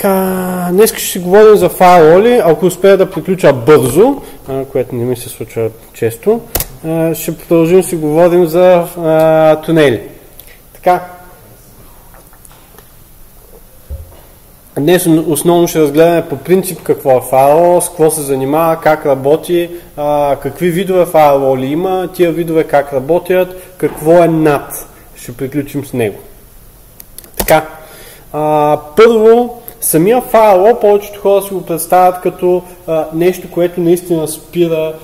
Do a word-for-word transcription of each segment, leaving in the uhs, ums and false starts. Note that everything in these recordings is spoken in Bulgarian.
Така, днес ще си говорим за фаерволи, ако успея да приключа бързо, а, което не ми се случва често, а, ще продължим да си говорим за а, тунели. Така, днес основно ще разгледаме по принцип какво е фаервол, с какво се занимава, как работи, а, какви видове фаерволи има, тия видове как работят, какво е над. Ще приключим с него. Така, а, първо, самия фаервол, повечето хора си го представят като а, нещо, което наистина спира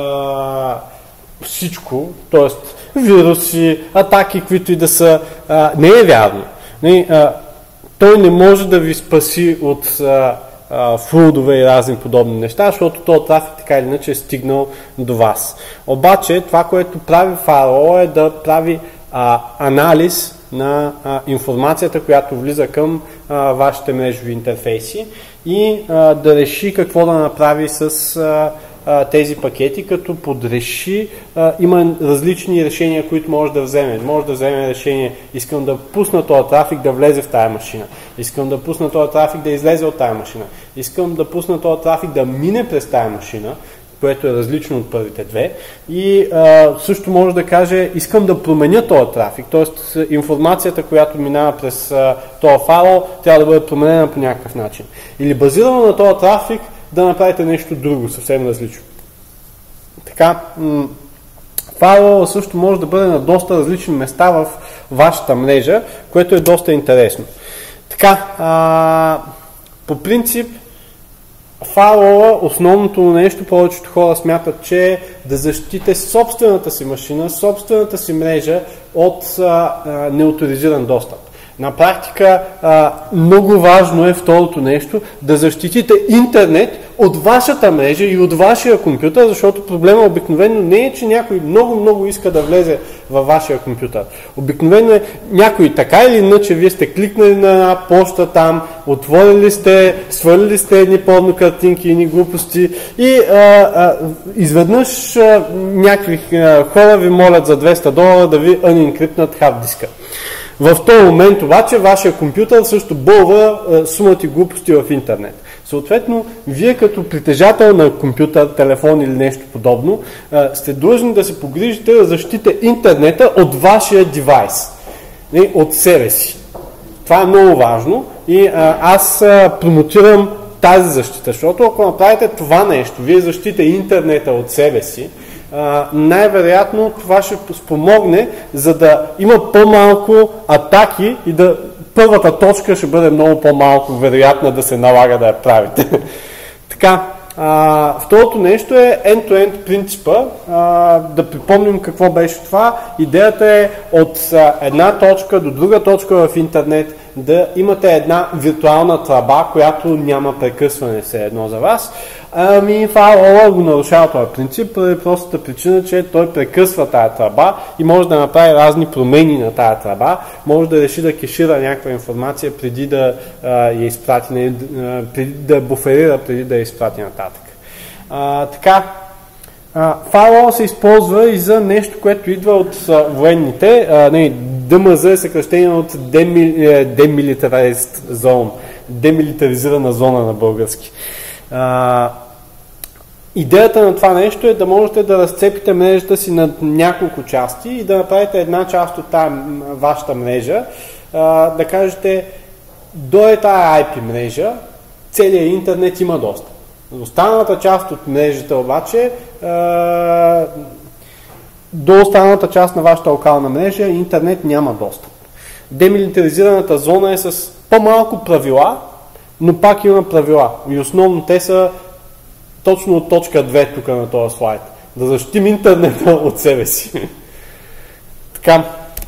а, всичко, т.е. вируси, атаки, които и да са. А, не е вярно. Не, а, той не може да ви спаси от а, а, флудове и разни подобни неща, защото този трафик така или иначе е стигнал до вас. Обаче, това, което прави фаервол е да прави а, анализ на а, информацията, която влиза към а, вашите мрежови интерфейси и а, да реши какво да направи с а, а, тези пакети, като подреши. А, има различни решения, които може да вземе. Може да вземе решение, искам да пусна този трафик да влезе в тая машина. Искам да пусна този трафик да излезе от тая машина. Искам да пусна този трафик да мине през тая машина, което е различно от първите две. И а, също може да каже, искам да променя този трафик, т.е. информацията, която минава през а, този фаервол, трябва да бъде променена по някакъв начин. Или базирано на този трафик да направите нещо друго, съвсем различно. Така, м- фаервол също може да бъде на доста различни места в вашата мрежа, което е доста интересно. Така, а, по принцип, фаервола, основното нещо, повечето хора смятат, че е да защитите собствената си машина, собствената си мрежа от а, а, неоторизиран достъп. На практика а, много важно е второто нещо, да защитите интернет от вашата мрежа и от вашия компютър, защото проблема обикновено не е, че някой много-много иска да влезе във вашия компютър. Обикновено е някой така или иначе, вие сте кликнали на една поща там, отворили сте, свалили сте едни порно картинки, едни глупости и а, а, изведнъж а, някакви а, хора ви молят за двеста долара да ви unencryptнат хард диска. В този момент обаче вашия компютър също бълва е, сумати глупости в интернет. Съответно, вие като притежател на компютър, телефон или нещо подобно, е, сте длъжни да се погрижите да защитите интернета от вашия девайс, не, от себе си. Това е много важно и е, аз е, промотирам тази защита, защото ако направите това нещо, вие защитите интернета от себе си, Uh, най-вероятно това ще спомогне, за да има по-малко атаки и да първата точка ще бъде много по-малко вероятна да се налага да я правите. Така, uh, второто нещо е end-to-end принципа. Uh, да припомним какво беше това. Идеята е от uh, една точка до друга точка в интернет да имате една виртуална тръба, която няма прекъсване все едно за вас. Ами фаервола го нарушава този принцип, поради простата причина, че той прекъсва тая тръба и може да направи разни промени на тая тръба, може да реши да кешира някаква информация преди да а, я изпрати, не, а, преди да буферира, преди да я изпрати нататък. А, така, фаервол се използва и за нещо, което идва от а, военните. А, не, Д М З е съкръщение от Demilitarized Zone, демилитаризирана зона на български. Uh, идеята на това нещо е да можете да разцепите мрежата си на няколко части и да направите една част от тази вашата мрежа, uh, да кажете до е тая ай пи мрежа, целият интернет има достъп. Останалата част от мрежата обаче, uh, до останалата част на вашата локална мрежа интернет няма достъп. Демилитаризираната зона е с по-малко правила, но пак има правила. И основно те са точно от точка две тук на този слайд. Да защитим интернета от себе си. Така.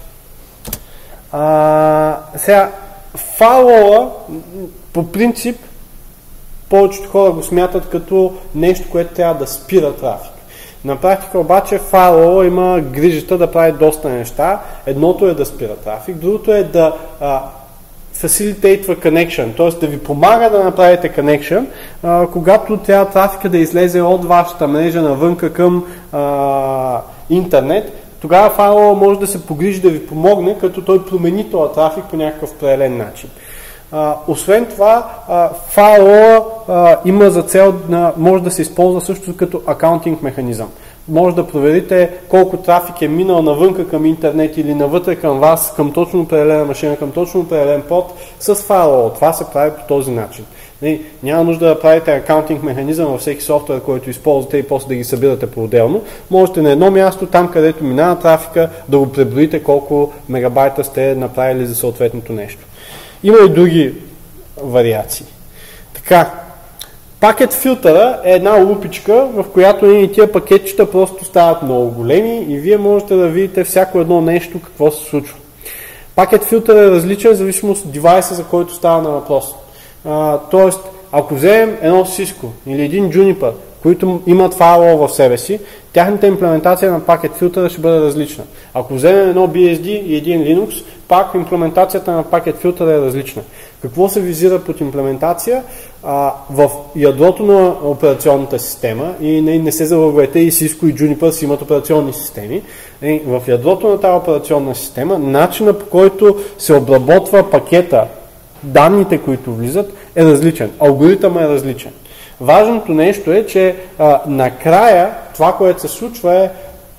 А, сега, фаервола по принцип повечето хора го смятат като нещо, което трябва да спира трафик. На практика обаче фаервола има грижата да прави доста неща. Едното е да спира трафик, другото е да а, facilitate connection, т.е. да ви помага да направите connection, а, когато трябва трафика да излезе от вашата мрежа навънка към а, интернет. Тогава фаервола може да се погрижи да ви помогне, като той промени този трафик по някакъв определен начин. А, освен това, а, файлова а, има за цел, а, може да се използва също като акаунтинг механизъм. Може да проверите колко трафик е минал навънка към интернет или навътре към вас, към точно определена машина, към точно определен порт с файлова. Това се прави по този начин. Не, няма нужда да правите акаунтинг механизъм във всеки софтуер, който използвате и после да ги събирате по-отделно. Можете на едно място, там където минава трафика, да го преброите колко мегабайта сте направили за съответното нещо. Има и други вариации. Така, пакет филтъра е една лупичка, в която и тия пакетчета просто стават много големи и вие можете да видите всяко едно нещо какво се случва. Пакет филтър е различен в зависимост от девайса, за който става на въпрос. А, тоест, ако вземем едно Cisco или един Juniper, които имат файлова в себе си, тяхната имплементация на пакет филтъра ще бъде различна. Ако вземем едно би ес ди и един Linux, пак имплементацията на пакет филтъра е различна. Какво се визира под имплементация? А, в ядрото на операционната система, и не, не се залъгвайте, и Cisco и Juniper си имат операционни системи, и в ядрото на тази операционна система, начинът по който се обработва пакета, данните, които влизат, е различен. Алгоритъм е различен. Важното нещо е, че а, накрая това, което се случва е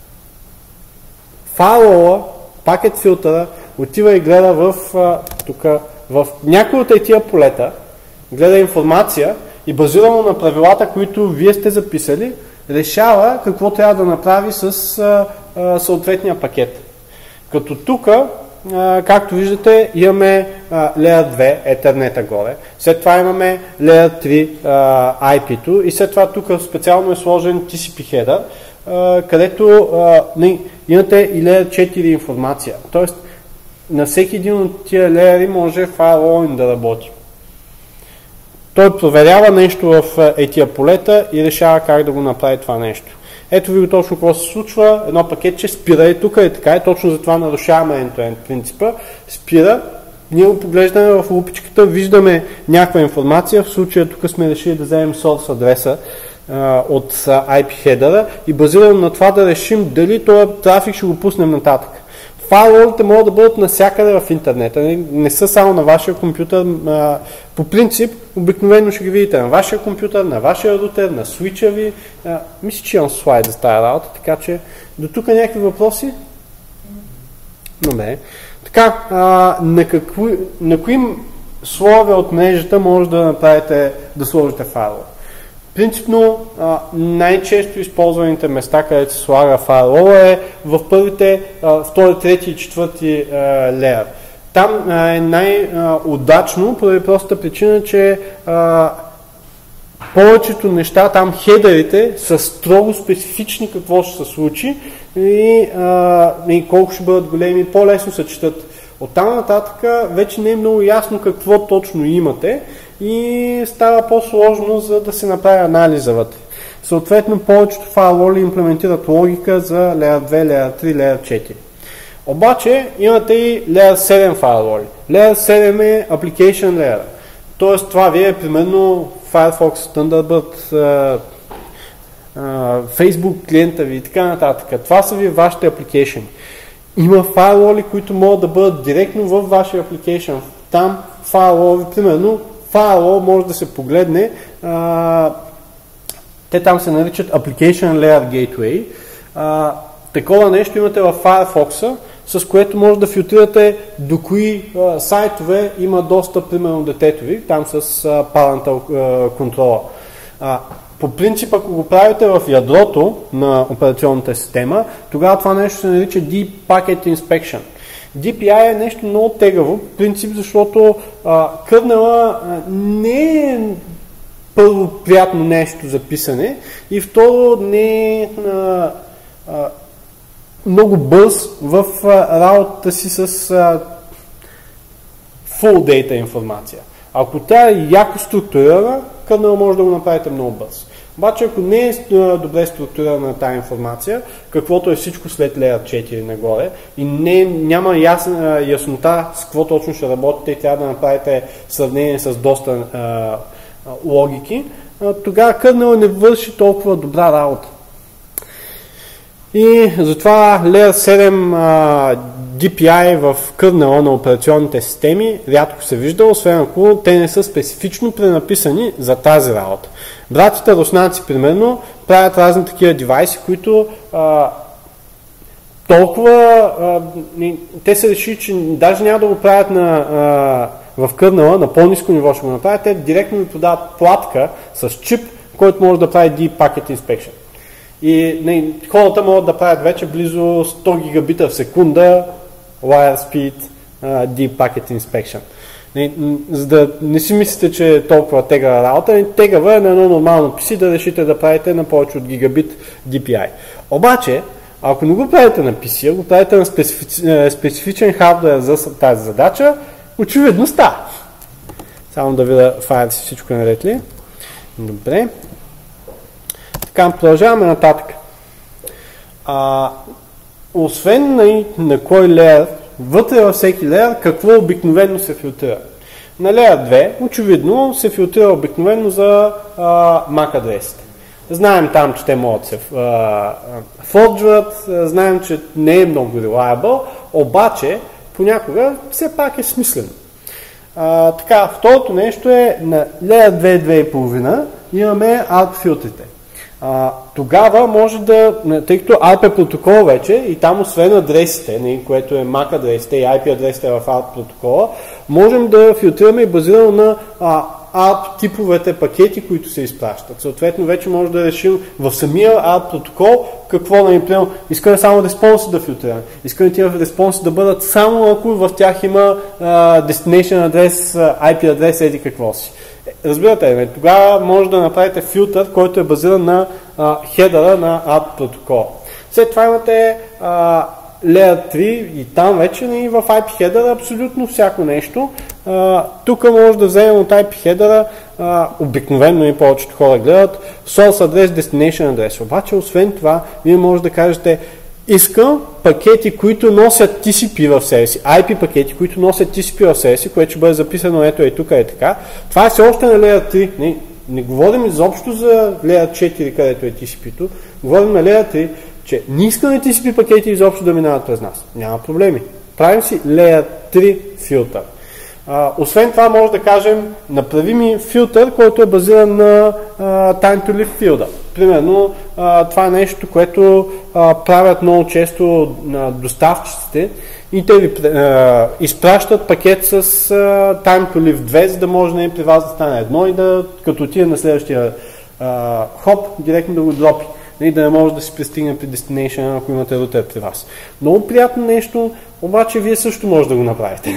файлова, пакет филтъра, отива и гледа в, а, тука, в някои от тия полета, гледа информация и базирано на правилата, които вие сте записали, решава какво трябва да направи с а, а, съответния пакет. Като тук, както виждате, имаме а, Layer две, Ethernet горе, след това имаме Layer три, а, ай пи-то и след това тук специално е сложен ти си пи header, а, където а, не, имате и Layer четири информация. Тоест, на всеки един от тия леери може firewall да работи. Той проверява нещо в етия полета и решава как да го направи това нещо. Ето ви го точно какво се случва. Едно пакетче спира и тук е така и точно за това нарушаваме end-to-end принципа. Спира, ние го поглеждаме в лупичката, виждаме някаква информация. В случая тук сме решили да вземем source адреса а, от ай пи header и базирано на това да решим дали този трафик ще го пуснем нататък. Файловете могат да бъдат навсякъде в интернета, не, не са само на вашия компютър. А, по принцип, обикновено ще ги видите на вашия компютър, на вашия рутер, на свича ви. А, мисля, че имам слайд за тази работа, така че до тук някакви въпроси? Добре. Така, а, на, какви, на кои слоеве от мрежата може да направите, да сложите файлове? Принципно, най-често използваните места, където се слага файлова е в първите, втори, трети и четвърти леер. Там е най-удачно, поради простата причина, че повечето неща, там хедерите са строго специфични какво ще се случи и, и колко ще бъдат големи, по-лесно се четат. Оттам нататък вече не е много ясно какво точно имате и става по-сложно, за да се направи анализа вътре. Съответно, повечето файлоли имплементират логика за Layer две, Layer три, Layer четири. Обаче имате и Layer седем файлоли. Layer седем е Application Layer. Тоест това ви е примерно Firefox, Thunderbird, Facebook клиента ви и така нататък. Това са ви вашите application. Има файлоли, които могат да бъдат директно в вашия application. Там файлоли, примерно, файло може да се погледне, а, те там се наричат Application Layer Gateway. А, такова нещо имате в Firefox, с което може да филтрирате до кои а, сайтове има достъп, примерно детето ви, там с а, Parental а, контрола. А, по принцип, ако го правите в ядрото на операционната система, тогава това нещо се нарича Deep Packet Inspection. ди пи ай е нещо много тегаво, принцип, защото а, кърнела а, не е първо приятно нещо за писане и второ не е а, а, много бърз в а, работата си с а, full data информация. Ако тя е яко структурирана, кърнела може да го направите много бърз. Обаче, ако не е добре структурирана тази информация, каквото е всичко след Layer четири нагоре и не, няма ясна, яснота с какво точно ще работите и трябва да направите сравнение с доста а, а, логики, а, тогава кърнел не върши толкова добра работа. И затова Layer седем а, Ди Пи Ай в кърнела на операционните системи рядко се вижда, освен ако те не са специфично пренаписани за тази работа. Братите руснаци, примерно, правят разни такива девайси, които а, толкова а, те са решили, че даже няма да го правят на, а, в кърнела, на по-ниско ниво ще го направят, те директно ви подават платка с чип, който може да прави Deep Packet Inspection. И не, хората могат да правят вече близо сто гигабита в секунда Wire Speed uh, Deep Packet Inspection. Не, за да не си мислите, че е толкова тегава работа, тегава е на едно нормално пи си да решите да правите на повече от гигабит Ди Пи Ай. Обаче, ако не го правите на пи си, а го правите на специфичен, специфичен хардуер за тази задача, очевидно става. Само да видя файла си всичко наред ли. Добре. Така, продължаваме нататък. А, освен на, на кой леер, вътре във всеки леер, какво обикновено се филтрира? На леер две, очевидно, се филтрира обикновено за а, мак адресите. Знаем там, че те могат да се форджват, знаем, че не е много reliable, обаче понякога все пак е смислено. А, така, второто нещо е на леер две, две и пет имаме А Р П филтрите. А, тогава може да, тъй като А Р П е протокол вече и там освен адресите, което е мак адресите и Ай Пи адресите в А Р П протокола, можем да филтрираме и базирано на а, А Р П типовете пакети, които се изпращат. Съответно вече може да решим в самия А Р П протокол какво, например, искаме само респонси да филтрираме. Искаме тия респонси да бъдат само ако в тях има а, destination адрес, Ай Пи адрес, еди какво си. Разбирате, тогава може да направите филтър, който е базиран на а, хедъра на А Р П протокол. След това имате а, леер три и там вече и в Ай Пи хедъра абсолютно всяко нещо. А, тук може да вземем от Ай Пи хедъра, а, обикновено и повечето хора гледат source адрес, destination адрес. Обаче, освен това, вие може да кажете искам пакети, които носят Ти Си Пи в себе си, Ай Пи пакети, които носят Ти Си Пи в себе си, което ще бъде записано ето е тук е така. Това е все още на леер три. Не, не говорим изобщо за леер четири, където е Ти Си Пи-то. Говорим на леер три, че не искаме Ти Си Пи пакети изобщо да минават през нас. Няма проблеми. Правим си леер три филтър. А, освен това може да кажем направи ми филтър, който е базиран на а, time to live филда. Примерно а, това е нещо, което а, правят много често на доставчиците и те ви а, изпращат пакет с а, time to live две, за да може да при вас да стане едно и да като отиде на следващия а, хоп, директно да го дропи. И да не може да си пристигне при destination, ако имате рутер при вас. Много приятно нещо, обаче вие също може да го направите.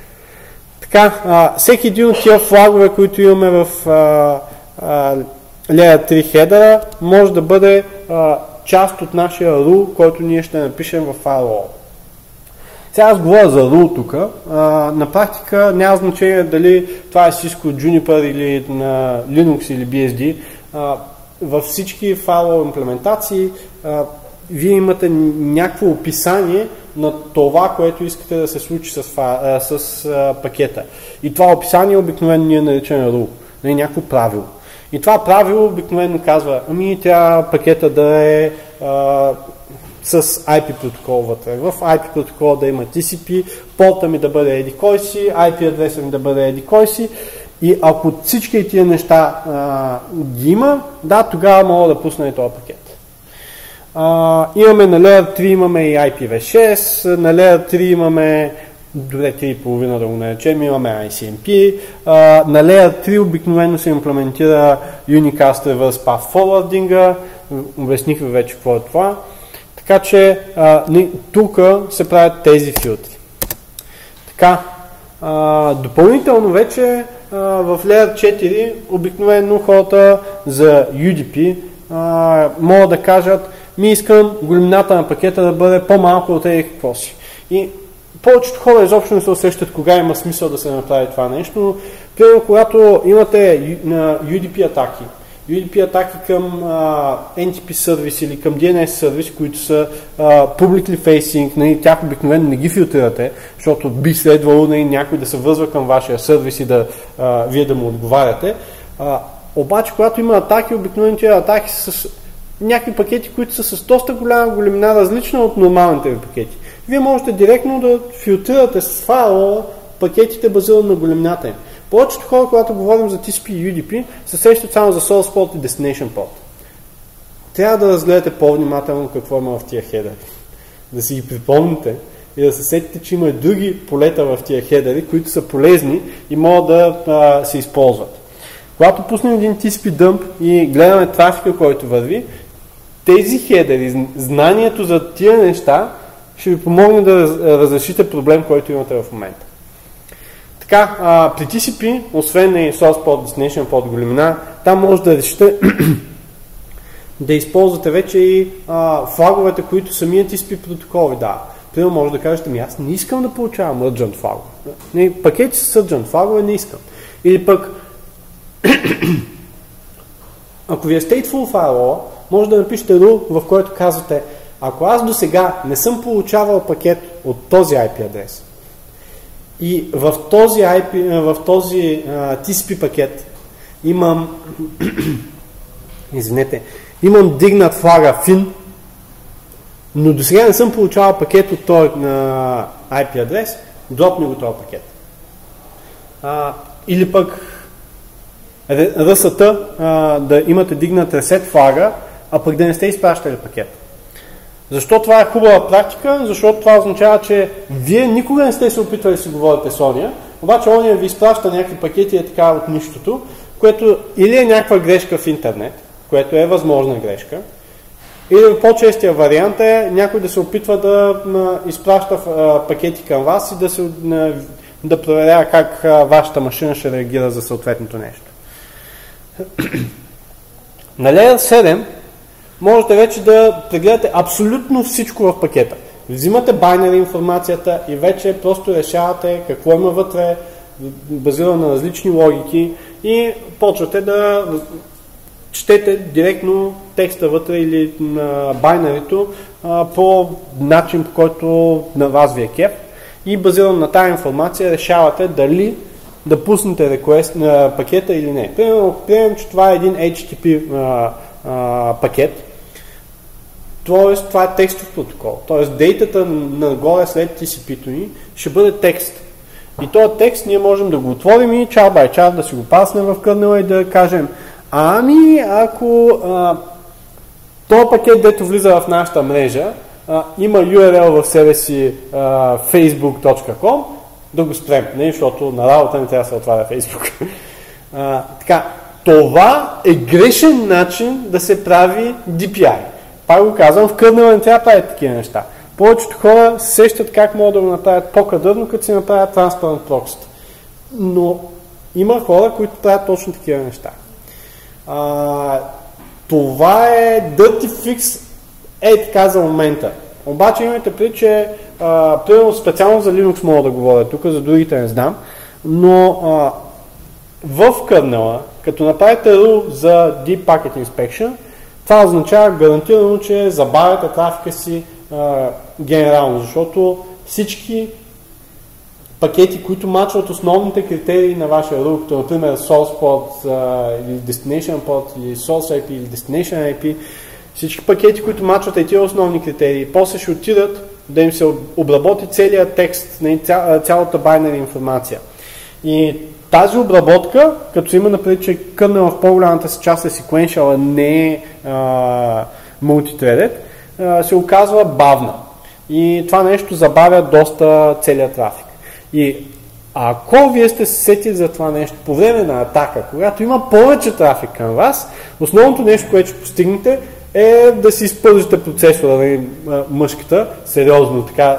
Така, а, всеки един от тия флагове, които имаме в а, а, леер три хедъра, може да бъде а, част от нашия rule, който ние ще напишем в firewall. Сега аз говоря за rule тук. На практика няма значение дали това е Cisco, Juniper или на Linux или Би Ес Ди. А, във всички firewall имплементации а, вие имате някакво описание на това, което искате да се случи с, а, с а, пакета. И това описание обикновено ние наричаме rule, не някакво правило. И това правило обикновено казва, ами трябва пакета да е а, с Ай Пи протокол вътре. В Ай Пи протокола да има Ти Си Пи, порта ми да бъде еди кой си, Ай Пи адреса ми да бъде еди кой си. И ако всички тия неща а, ги има, да, тогава мога да пусна и този пакет. Uh, имаме на леер три имаме и Ай Пи ви шест, на леер три имаме добре три и половина да го наречем, имаме Ай Си Ем Пи, uh, на леер три обикновено се имплементира Unicast Reverse Path Forwarding, обясних ви вече какво е това, така че uh, тук се правят тези филтри. Така, uh, допълнително вече uh, в леер четири обикновено хората за Ю Ди Пи uh, могат да кажат ми искам големината на пакета да бъде по-малко от еди какво си. И повечето хора изобщо не се усещат кога има смисъл да се направи това нещо, но примерно когато имате Ю Ди Пи атаки, Ю Ди Пи атаки към а, Ен Ти Пи сервис или към Ди Ен Ес сервис, които са а, publicly facing, нали, тях обикновено не ги филтрирате, защото би следвало нали, някой да се вързва към вашия сервис и да а, вие да му отговаряте. А, обаче когато има атаки, обикновено тези атаки са с някакви пакети, които са с доста голяма големина, различна от нормалните ви пакети. вие можете директно да филтрирате с файлова пакетите базирано на големината им. Повечето хора, когато говорим за Ти Си Пи и Ю Ди Пи, се сещат само за Source Port и Destination Port. Трябва да разгледате по-внимателно какво има в тия хедери. Да си ги припомните и да се сетите, че има и други полета в тия хедери, които са полезни и могат да а, се използват. Когато пуснем един Ти Си Пи дъмп и гледаме трафика, който върви, тези хедери, знанието за тия неща ще ви помогне да разрешите проблем, който имате в момента. Така, а, при Ти Си Пи, освен и Source Port, Destination Port, големина, там може да решите да използвате вече и а, флаговете, които самият Ти Си Пи протокол ви дава. Примерно може да кажете, ми аз не искам да получавам urgent флагове. Не, пакети с urgent флагове не искам. Или пък, ако ви е stateful файлова, може да напишете rule, в който казвате, ако аз до сега не съм получавал пакет от този ай пи адрес и в този, ай пи, в този а, Ти Си Пи пакет имам извинете, имам дигнат флага fin, но до сега не съм получавал пакет от този на ай пи адрес, дропни го този пакет. А, или пък ръсата да имате дигнат ресет флага, а пък да не сте изпращали пакет. Защо това е хубава практика? Защото това означава, че вие никога не сте се опитвали да си говорите с ония, обаче ония ви изпраща някакви пакети е така от нищото, което или е някаква грешка в интернет, което е възможна грешка, или по-честия вариант е някой да се опитва да изпраща пакети към вас и да, се, да проверява как вашата машина ще реагира за съответното нещо. На Layer седем можете вече да прегледате абсолютно всичко в пакета. Взимате байнери информацията и вече просто решавате какво има вътре, базирано на различни логики и почвате да четете директно текста вътре или на байнерито по начин, по който на вас ви е кеф и базирано на тази информация решавате дали да пуснете request на пакета или не. Примерно, приемем, че това е един ейч ти ти пи а, а, пакет, т.е. това е текстов протокол. Т.е. дейтата нагоре след Ти Си Пи-то ни ще бъде текст. И този текст ние можем да го отворим и чар бай чар да си го паснем в кърнела и да кажем, ами ако а, този пакет, дето влиза в нашата мрежа, а, има ю ар ел в себе си а, facebook точка com, да го спрем, не, защото на работа не трябва да се отваря Facebook. А, така, това е грешен начин да се прави ди пи ай. Пак го казвам, в кърнела не трябва да правят такива неща. Повечето хора се сещат как могат да го направят по-кадърно, като си направят Transparent Proxy. Но има хора, които правят точно такива неща. А, това е dirty fix е така за момента. Обаче имайте предвид, че а, примерно специално за Linux мога да говоря тук, за другите не знам, но а, в кърнела, като направите rule за Deep Packet Inspection, това означава гарантирано, че забавяте трафика си а, генерално, защото всички пакети, които мачват основните критерии на вашия rule, като например Source Port а, или Destination Port или Source ай пи или Destination ай пи, всички пакети, които мачват и тия основни критерии, после ще отидат да им се обработи целият текст, цялата байнери информация. И тази обработка, като има напред, че кърнела в по-голямата си част е sequential, а не е multithreaded, се оказва бавна. И това нещо забавя доста целият трафик. И ако вие сте се сетили за това нещо по време на атака, когато има повече трафик към вас, основното нещо, което ще постигнете, е да си изпължите процесора на мъжката, сериозно така.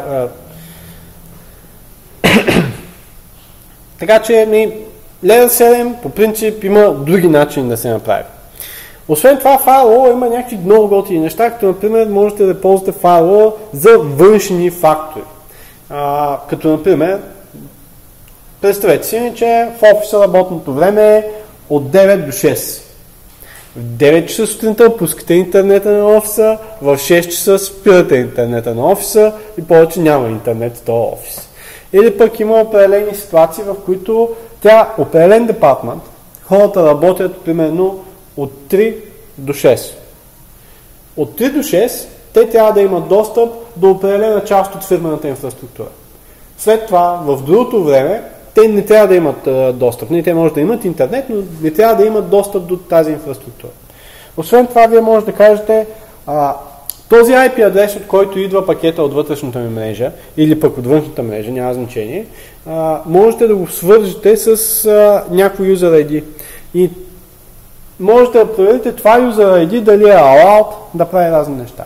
Така че Layer седем по принцип има други начини да се направи. Освен това, Firewall има някакви много готини неща, като например можете да ползвате Firewall за външни фактори. А, като например, представете си, че в офиса работното време е от девет до шест. В девет часа сутринта пускате интернета на офиса, в шест часа спирате интернета на офиса и повече няма интернет в този офис. Или пък има определени ситуации, в които тя, определен департмент, хората работят примерно от три до шест. От три до шест те трябва да имат достъп до определена част от фирмената инфраструктура. След това, в другото време, те не трябва да имат а, достъп. Не, те може да имат интернет, но не трябва да имат достъп до тази инфраструктура. Освен това, вие може да кажете, а, този ай пи адрес, от който идва пакета от вътрешната ми мрежа, или пък от външната мрежа, няма значение, а, можете да го свържете с а, някой юзер ай ди. И можете да проверите това юзер ай ди дали е allowed да прави разни неща.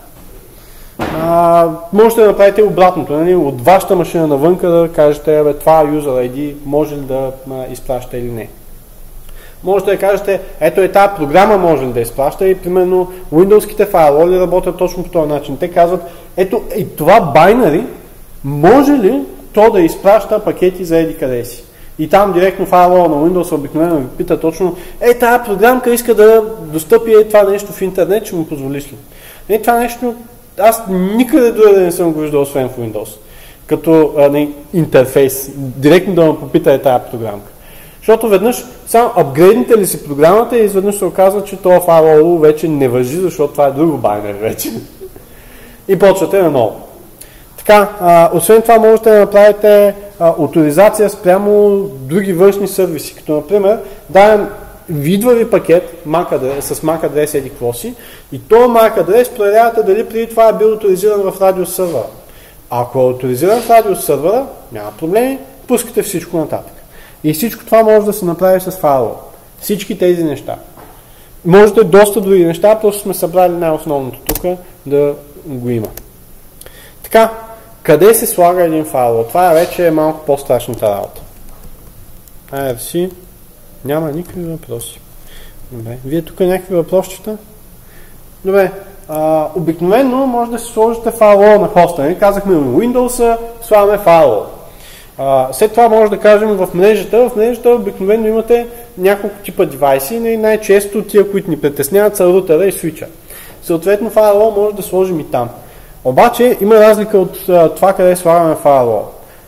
А, можете да направите обратното, нали? От вашата машина навънка да кажете, бе, това юзер ай ди може ли да а, изпраща или не. Можете да кажете, ето е тази програма може ли да изпраща и примерно Windows-ките файлоли работят точно по този начин. Те казват, ето и това binary може ли то да изпраща пакети за еди къде си. И там директно файлола на Windows обикновено ви пита точно, е тази програмка иска да достъпи е това нещо в интернет, ще му позволиш ли? Е, това нещо аз никъде друга да не съм го виждал, освен в Windows. Като а, не, интерфейс. Директно да ме попита е тази програмка. Защото веднъж само апгрейдните ли си програмата и изведнъж се оказва, че това файлово вече не важи, защото това е друго байнер вече. И почвате наново. Така, а, освен това можете да направите а, авторизация спрямо други външни сервиси, като например дадем идва ви пакет MAC адрес, с MAC адрес еди какво си и този MAC адрес проверявате дали преди това е бил авторизиран в радиосървъра. Ако е авторизиран в радиосървъра, няма проблеми, пускате всичко нататък. И всичко това може да се направи с файлове. Всички тези неща. Можете доста други неща, просто сме събрали най-основното тук да го има. Така, къде се слага един файл? Това вече е малко по-страшната работа. ай ар си. Няма никакви въпроси. Добре. Вие тук някакви въпросчета? Добре. А, обикновено може да се сложите файло на хоста. Не? Казахме в Windows, слагаме файло. А, след това може да кажем в мрежата. В мрежата обикновено имате няколко типа девайси. И най-често тия, които ни притесняват, са рутера и свича. Съответно файло може да сложим и там. Обаче има разлика от а, това къде слагаме файло.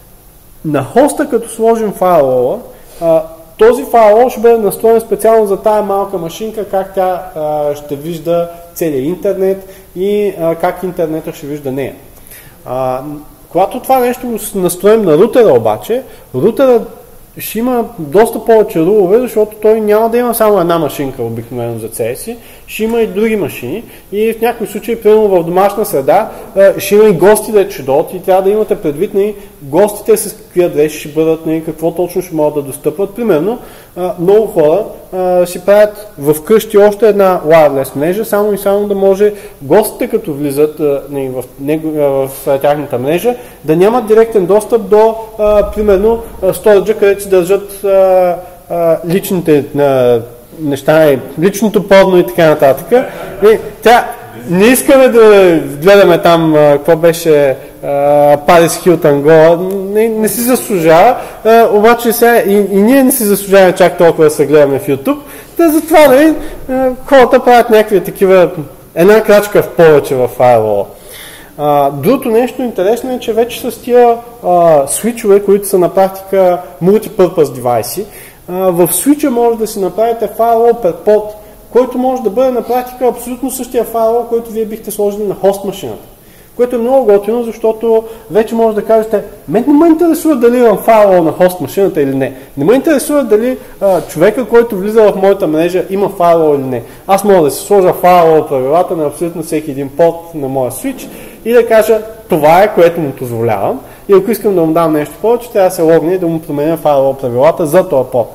На хоста, като сложим файло, а, този файл ще бъде настроен специално за тая малка машинка, как тя а, ще вижда целият интернет и а, как интернета ще вижда нея. А, когато това нещо го настроим на рутера обаче, рутера ще има доста повече рулове, защото той няма да има само една машинка обикновено за себе си, ще има и други машини и в някои случаи, примерно в домашна среда, ще има и гости да ще дойдат и трябва да имате предвид на гостите с какви адреси ще бъдат, на какво точно ще могат да достъпват. Примерно, много хора си правят в къщи още една wireless мрежа, само и само да може гостите, като влизат в, в, в тяхната мрежа, да нямат директен достъп до, примерно, сториджа, където си държат а, а, личните а, неща, личното порно и така нататък. И, тя, не искаме да гледаме там а, какво беше Парис Хилтън гола, не, не си заслужава, а, обаче сега и, и ние не си заслужаваме чак толкова да се гледаме в YouTube, да затова нали, хората правят някакви такива, една крачка в повече в файло. Uh, другото нещо интересно е, че вече с тия uh, свичове, които са на практика multipurpose девайси, uh, в свича може да си направите файл per pod, който може да бъде на практика абсолютно същия файл, който вие бихте сложили на хост машината. Което е много готино, защото вече може да кажете, мен не ме интересува дали имам файл на хост машината или не. Не ме интересува дали а, човека, който влиза в моята мрежа, има файл или не. Аз мога да си сложа файл от правилата на абсолютно всеки един под на моя свич и да кажа, това е, което му позволявам. И ако искам да му дам нещо повече, трябва да се логне и да му променя файл от правилата за този под.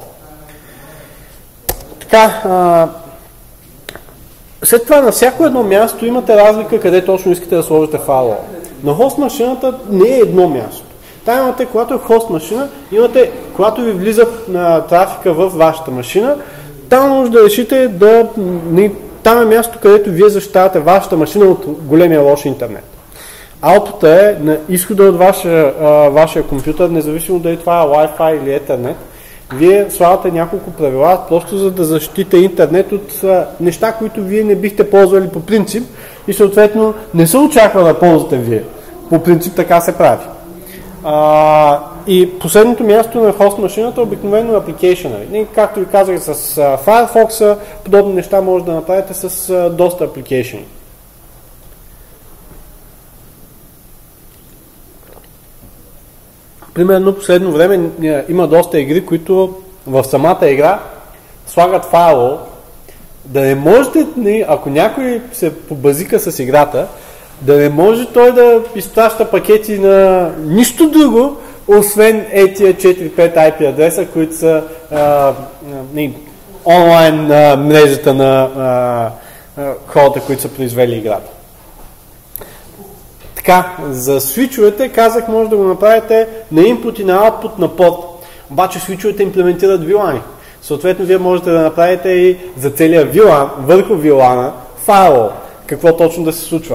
Така, а, след това на всяко едно място имате разлика къде точно искате да сложите файла. На хост машината не е едно място. Там имате, когато е хост машина, имате, когато ви влиза на трафика в вашата машина, там може да решите да... Там е място, където вие защитавате вашата машина от големия лош интернет. Аутпута е на изхода от вашия, вашия компютър, независимо дали това е Wi-Fi или Ethernet. Вие слагате няколко правила, просто за да защитите интернет от а, неща, които вие не бихте ползвали по принцип и съответно не се очаква да ползвате вие. По принцип така се прави. А, и последното място на хост машината обикновено е application. Както ви казах с а, Firefox, подобни неща може да направите с а, доста application. Примерно последно време има доста игри, които в самата игра слагат файл, да не можете, ако някой се побазика с играта, да не може той да изпраща пакети на нищо друго, освен етия четири-пет ай пи адреса, които са а, не, онлайн а, мрежата на а, а, хората, които са произвели играта. Така, за свичовете, казах, може да го направите на input и на output на порт. Обаче свичовете имплементират вилани. Съответно, вие можете да направите и за целия вилан, върху вилана, файл, какво точно да се случва.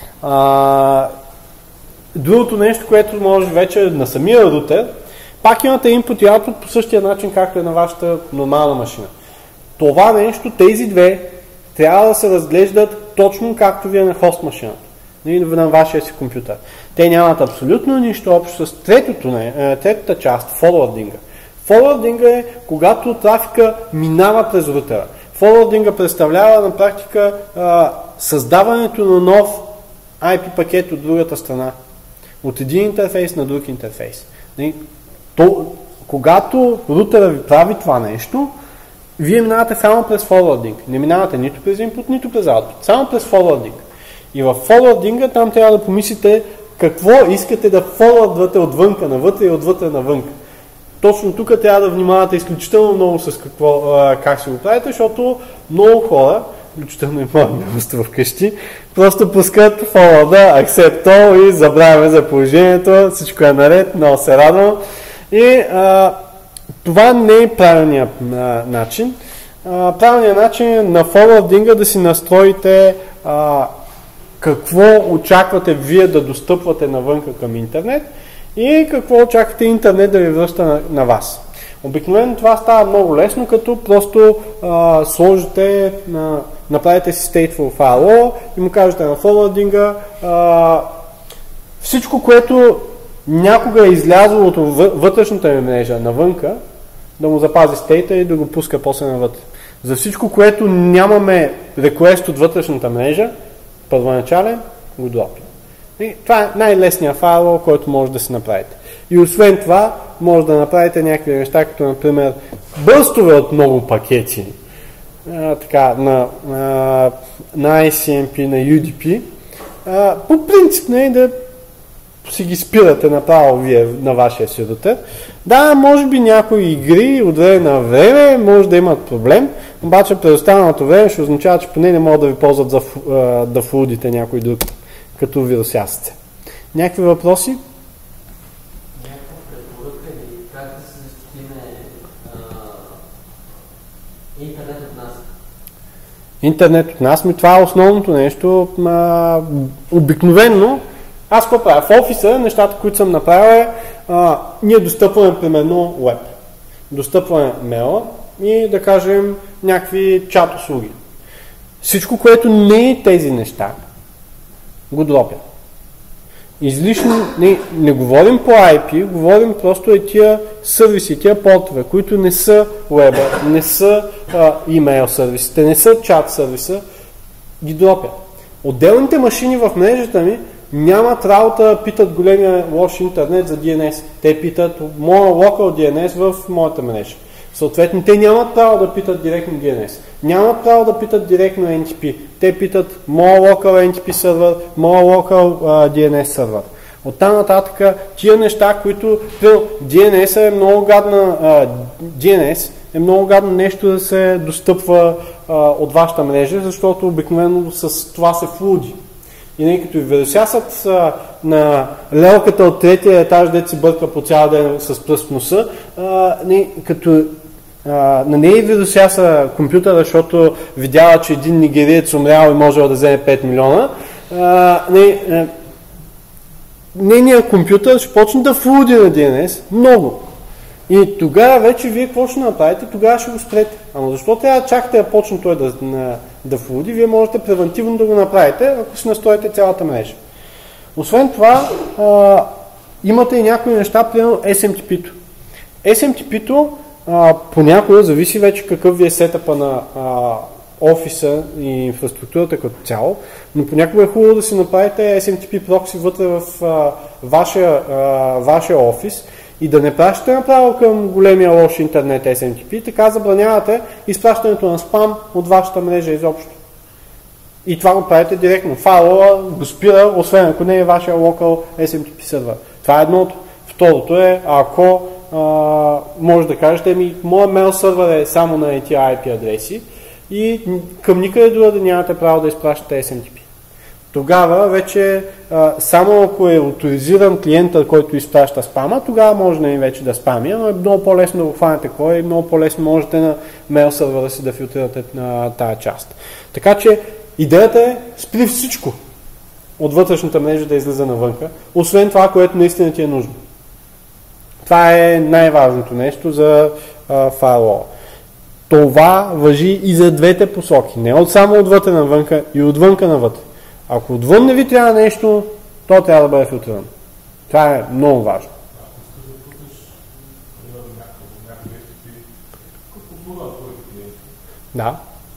А, другото нещо, което може вече на самия рутер, пак имате input и output по същия начин, както е на вашата нормална машина. Това нещо, тези две, трябва да се разглеждат точно както ви е на хост машината, на вашия си компютър. Те нямат абсолютно нищо общо с третото, не, третата част, форвардинга. Форвардинга е когато трафика минава през рутера. Форвардинга представлява на практика а, създаването на нов ай пи пакет от другата страна. От един интерфейс на друг интерфейс. То, когато рутера ви прави това нещо, вие минавате само през форвардинг. Не минавате нито през input, нито през output. Само през форвардинг. И в форвардинга там трябва да помислите какво искате да форвардвате отвънка навътре и отвътре навънка. Точно тук трябва да внимавате изключително много с какво, как ще го правите, защото много хора, включително и моят място вкъщи, просто пускат форварда, accept all и забравяме за положението, всичко е наред, много се радвам. И а, това не е правилният а, начин. А, правилният начин е на форвардинга да си настроите а, какво очаквате вие да достъпвате навънка към интернет и какво очаквате интернет да ви връща на, на вас. Обикновено това става много лесно, като просто а, сложите, а, направите си stateful file и му кажете на форвардинга а, всичко, което някога е излязло от вътрешната ми мрежа навънка, да му запази стейта и да го пуска после навътре. За всичко, което нямаме request от вътрешната мрежа, първоначален, го дропим. И това е най-лесният файл, който може да си направите. И освен това, може да направите някакви неща, като например бърстове от много пакети а, така, на, а, на ай си ем пи, на ю ди пи. А, по принцип не е да си ги спирате направо вие на вашия си рутер. Да, може би някои игри от време на време може да имат проблем, обаче през останалото време ще означава, че поне не могат да ви ползват за, да флудите някой друг, като вирусясите. Някакви въпроси? Някаква препоръка или как да се защитиме интернет от нас? Интернет от нас, ми това е основното нещо. А, обикновенно аз какво правя? В офиса нещата, които съм направил е, а, ние достъпваме примерно web. Достъпваме мейла и да кажем някакви чат услуги. Всичко, което не е тези неща, го дропя. Излишно, не, не говорим по ай пи, говорим просто е тия сервиси, тия портове, които не са web, не са а, имейл сервисите, не са чат сервиса, ги дропя. Отделните машини в мрежата ми нямат работа да питат големия лош интернет за ди ен ес. Те питат моя локал ди ен ес в моята мрежа. Съответно, те нямат право да питат директно ди ен ес. Нямат право да питат директно ен ти пи. Те питат моя локал ен ти пи сервер, моя локал ди ен ес сервер. Оттам нататък тия неща, които ди ен ес е много гадна, а, ди ен ес е много гадно нещо да се достъпва а, от вашата мрежа, защото обикновено с това се флуди. И не като и вирусясът на лелката от третия етаж, дето си бърка по цял ден с пръст в носа, а, не, като а, на нея вирусяса компютъра, защото видяла, че един нигериец умрял и можел да вземе пет милиона, а, не, а, нейният компютър ще почне да флуди на ди ен ес много. И тогава вече вие какво ще направите? Тогава ще го спрете. Ама защо трябва да чакате да почне той да, да флуди? Вие можете превентивно да го направите, ако си настроите цялата мрежа. Освен това, а, имате и някои неща, примерно ес ем ти пи-то. ес ем ти пи-то а, понякога зависи вече какъв ви е сетъпа на а, офиса и инфраструктурата като цяло, но понякога е хубаво да си направите ес ем ти пи прокси вътре в а, вашия, а, вашия офис и да не пращате направо към големия лош интернет Ес Ем Ти Пи, така забранявате изпращането на спам от вашата мрежа изобщо. И това го правите директно. Файлова го спира, освен ако не е вашия local Ес Ем Ти Пи сервер. Това е едното. Второто е, ако а, може да кажете, ми, моят мейл сервер е само на тези Ай Пи адреси и към никъде друга да нямате право да изпращате Ес Ем Ти Пи. Тогава вече, а, само ако е авторизиран клиента, който изпраща спама, тогава може да вече да спами, но е много по-лесно да го хванете кой и много по-лесно можете на мейл сервера си да филтрирате на тази част. Така че идеята е спри всичко от вътрешната мрежа да излиза навънка, освен това, което наистина ти е нужно. Това е най-важното нещо за а, файлова. Това важи и за двете посоки. Не от само отвътре навънка и отвънка навътре. Ако отвън не ви трябва нещо, то трябва да бъде филтрирано. Това е много важно. Да.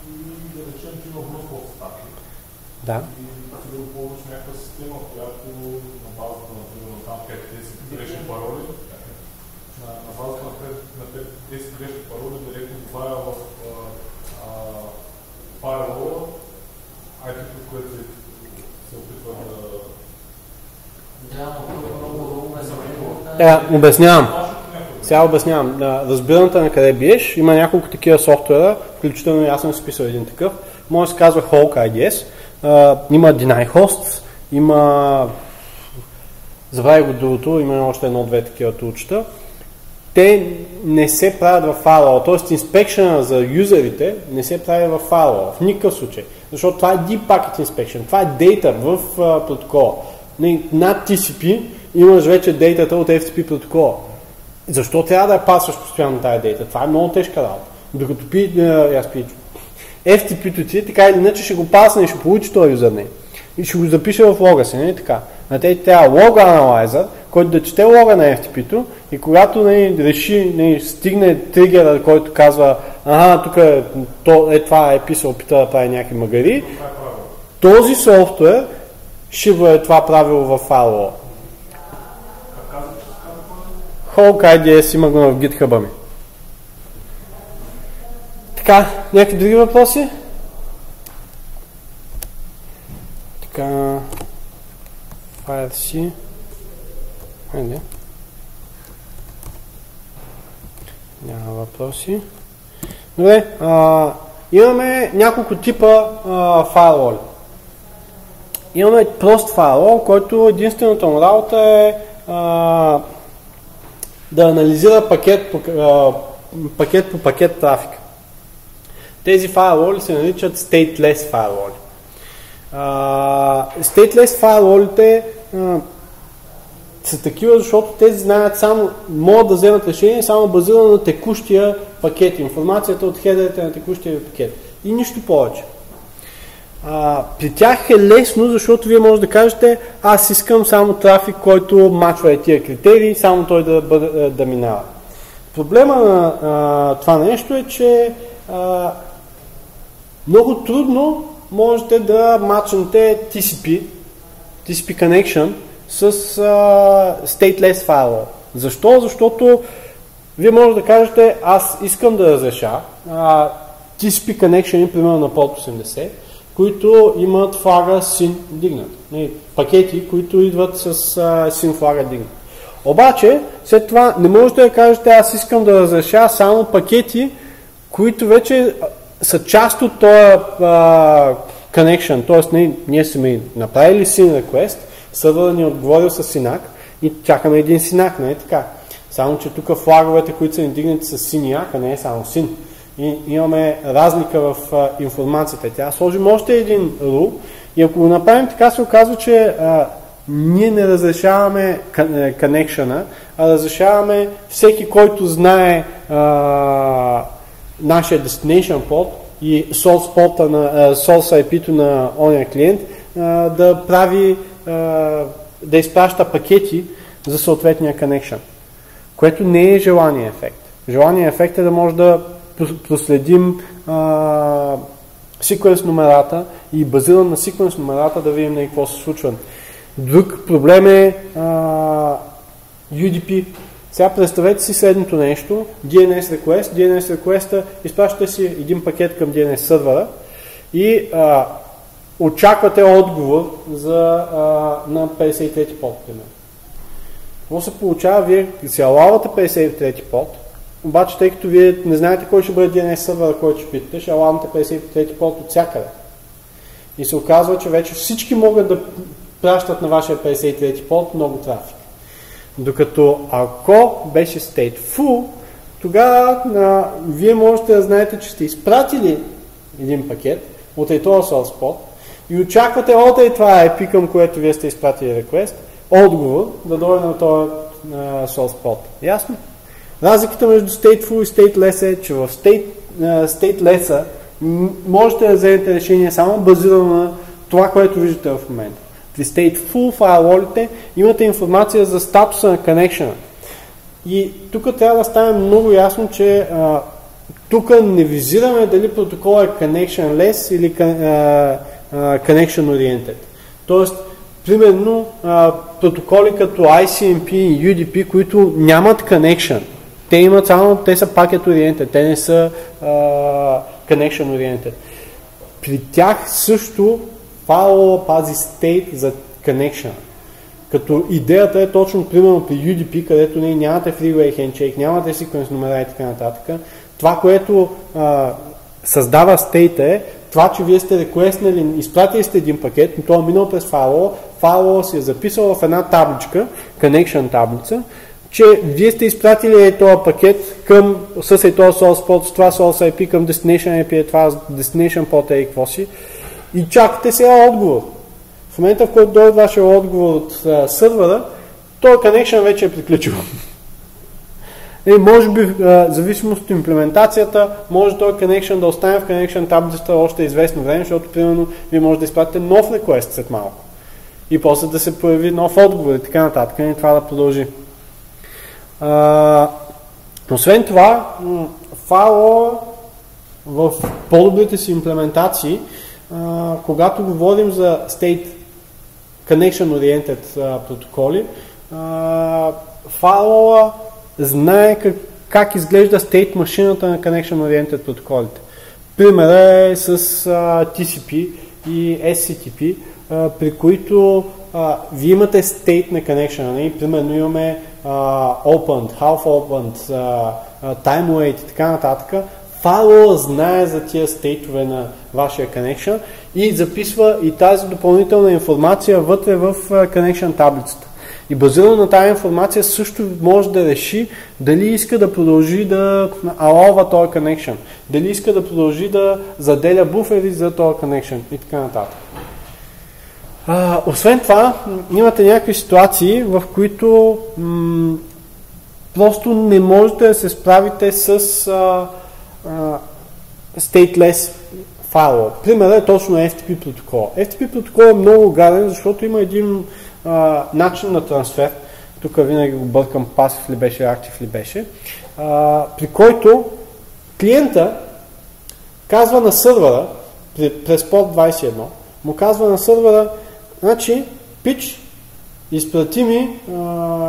Да. Да го ползваш някаква система, която на базата на там пет десет грешни пароли, на, на базата на пет десет грешни пароли, директно отваря в файлова ай пи-то, което се опитва да... Да, но много ме забрано. Да, обяснявам. Сега обяснявам. Разбирането на къде биеш, има няколко такива софтуера, включително и аз съм списал един такъв. Може да се казва Hulk Ай Ди Ес. Uh, има Deny Hosts, има забрави го другото, има още едно-две такива тулчета. Те не се правят в файлова, т.е. инспекшена за юзерите не се прави в файлова, в никакъв случай. Защото това е Deep Packet Inspection, това е дейта в uh, протокола. Над Ти Си Пи имаш вече дейтата от Еф Ти Пи протокола. Защо трябва да я пасваш постоянно тази дейта? Това е много тежка работа. Докато пи, uh, аз пи Еф Ти Пи-то ти, така или иначе ще го пасне и ще получи този юзернейм. И ще го запише в лога си, не така. На те трябва лог аналайзър, който да чете лога на Еф Ти Пи-то и когато не, реши, не, стигне тригера, който казва, ага, тук е, то, е това е писал, опита да прави някакви магари, този софтуер ще бъде това правило в файлова. Hulk Ай Ди Ес има го в GitHub-а ми. Така, някакви други въпроси? Така, файл си. Хайде. Няма въпроси. Добре, а, имаме няколко типа а, файлоли. Имаме прост файлол, който единствената му работа е а, да анализира пакет по, а, пакет по пакет трафик. Тези файлоли се наричат stateless файлоли. Uh, stateless файлолите uh, са такива, защото те знаят само, могат да вземат решение само базирано на текущия пакет, информацията от хедерите на текущия пакет. И нищо повече. Uh, при тях е лесно, защото вие може да кажете, аз искам само трафик, който мачва и тия критерии, само той да, бъде, да минава. Проблема на uh, това нещо е, че uh, много трудно можете да мачнете Ти Си Пи, Ти Си Пи Connection с uh, stateless файла. Защо? Защото вие може да кажете, аз искам да разреша uh, Ти Си Пи Connection, примерно на порт осемдесет, които имат флага син дигнат. Пакети, които идват с uh, син флага дигнат. Обаче, след това не можете да кажете, аз искам да разреша само пакети, които вече са част от този uh, connection, т.е. ние, ние сме направили SYN request, сървърът ни е отговорил с синак и чакаме един синак, не е така. Само, че тук флаговете, които са индигнати с син и ак, а не е само син. И имаме разлика в uh, информацията. Тя сложим още един rule и ако го направим така, се оказва, че uh, ние не разрешаваме connection-а, а разрешаваме всеки, който знае uh, нашия destination port и source порта на uh, source ай пи-то на ония клиент uh, да прави uh, да изпраща пакети за съответния connection, което не е желания ефект. Желания ефект е да може да проследим uh, секвенс номерата и базиран на секвенс номерата да видим на какво се случва. Друг проблем е uh, Ю Ди Пи Сега представете си следното нещо, Ди Ен Ес request, Ди Ен Ес request изпращате си един пакет към Ди Ен Ес сервера и а, очаквате отговор за, а, на петдесет и трети порт, примерно. Какво се получава? Вие си алавате петдесет и трети порт, обаче тъй като вие не знаете кой ще бъде Ди Ен Ес сервера, който ще питате, ще алавате петдесет и трети порт от всякъде. И се оказва, че вече всички могат да пращат на вашия петдесет и трети порт много трафик. Докато ако беше stateful, тогава а, вие можете да знаете, че сте изпратили един пакет от ей този source port и очаквате от ей това ай пи, към което вие сте изпратили request, отговор да дойде на този а, source port. Ясно? Разликата между stateful и stateless е, че в state, а, stateless можете да вземете решение само базирано на това, което виждате в момента. При stateful файлолите имате информация за статуса на connection. И тук трябва да стане много ясно, че а, тук не визираме дали протокол е connectionless или а, а, connection oriented. Тоест, примерно, а, протоколи като Ай Си Ем Пи и Ю Ди Пи, които нямат connection. Те имат само, те са packet oriented, те не са а, connection oriented. При тях също файлова пази state за connection. Като идеята е точно, примерно при Ю Ди Пи, където не, нямате freeway handshake, нямате sequence номера и така нататък. Това, което а, създава state е това, че вие сте реквестнали, изпратили сте един пакет, но той е минал през файлова, файлова си е записал в една табличка, connection таблица, че вие сте изпратили този пакет към, с този source port, с това source ай пи към destination ай пи, е това destination port е и какво си, и чакате сега отговор. В момента, в който дойде вашия отговор от uh, сървъра, този connection вече е приключил. И може би, в зависимост от имплементацията, може този connection да остане в connection таблицата още известно време, защото, примерно, вие може да изпратите нов request след малко. И после да се появи нов отговор и така нататък, и това да продължи. Uh, освен това, файла в по-добрите си имплементации, uh, когато говорим за State Connection Oriented uh, протоколи, uh, файла знае как, как изглежда State машината на Connection Oriented протоколите. Примерът е с uh, Ти Си Пи и Ес Си Ти Пи, uh, при които uh, вие имате State на Connection. Не? Примерно имаме Uh, opened, half opened, uh, uh, time wait и така нататък, файлът знае за тия стейтове на вашия connection и записва и тази допълнителна информация вътре в uh, connection таблицата. И базирано на тази информация също може да реши дали иска да продължи да алова този connection, дали иска да продължи да заделя буфери за този connection и така нататък. А, освен това, имате някакви ситуации, в които м- просто не можете да се справите с а, а, stateless файла. Примерът е точно Еф Ти Пи протокол. Еф Ти Пи протокол е много гаден, защото има един а, начин на трансфер. Тук винаги го бъркам, пасив ли беше, актив ли беше, а, при който клиента казва на сървъра, през порт двайсет и едно, му казва на сървъра: значи, пич, изпрати ми а,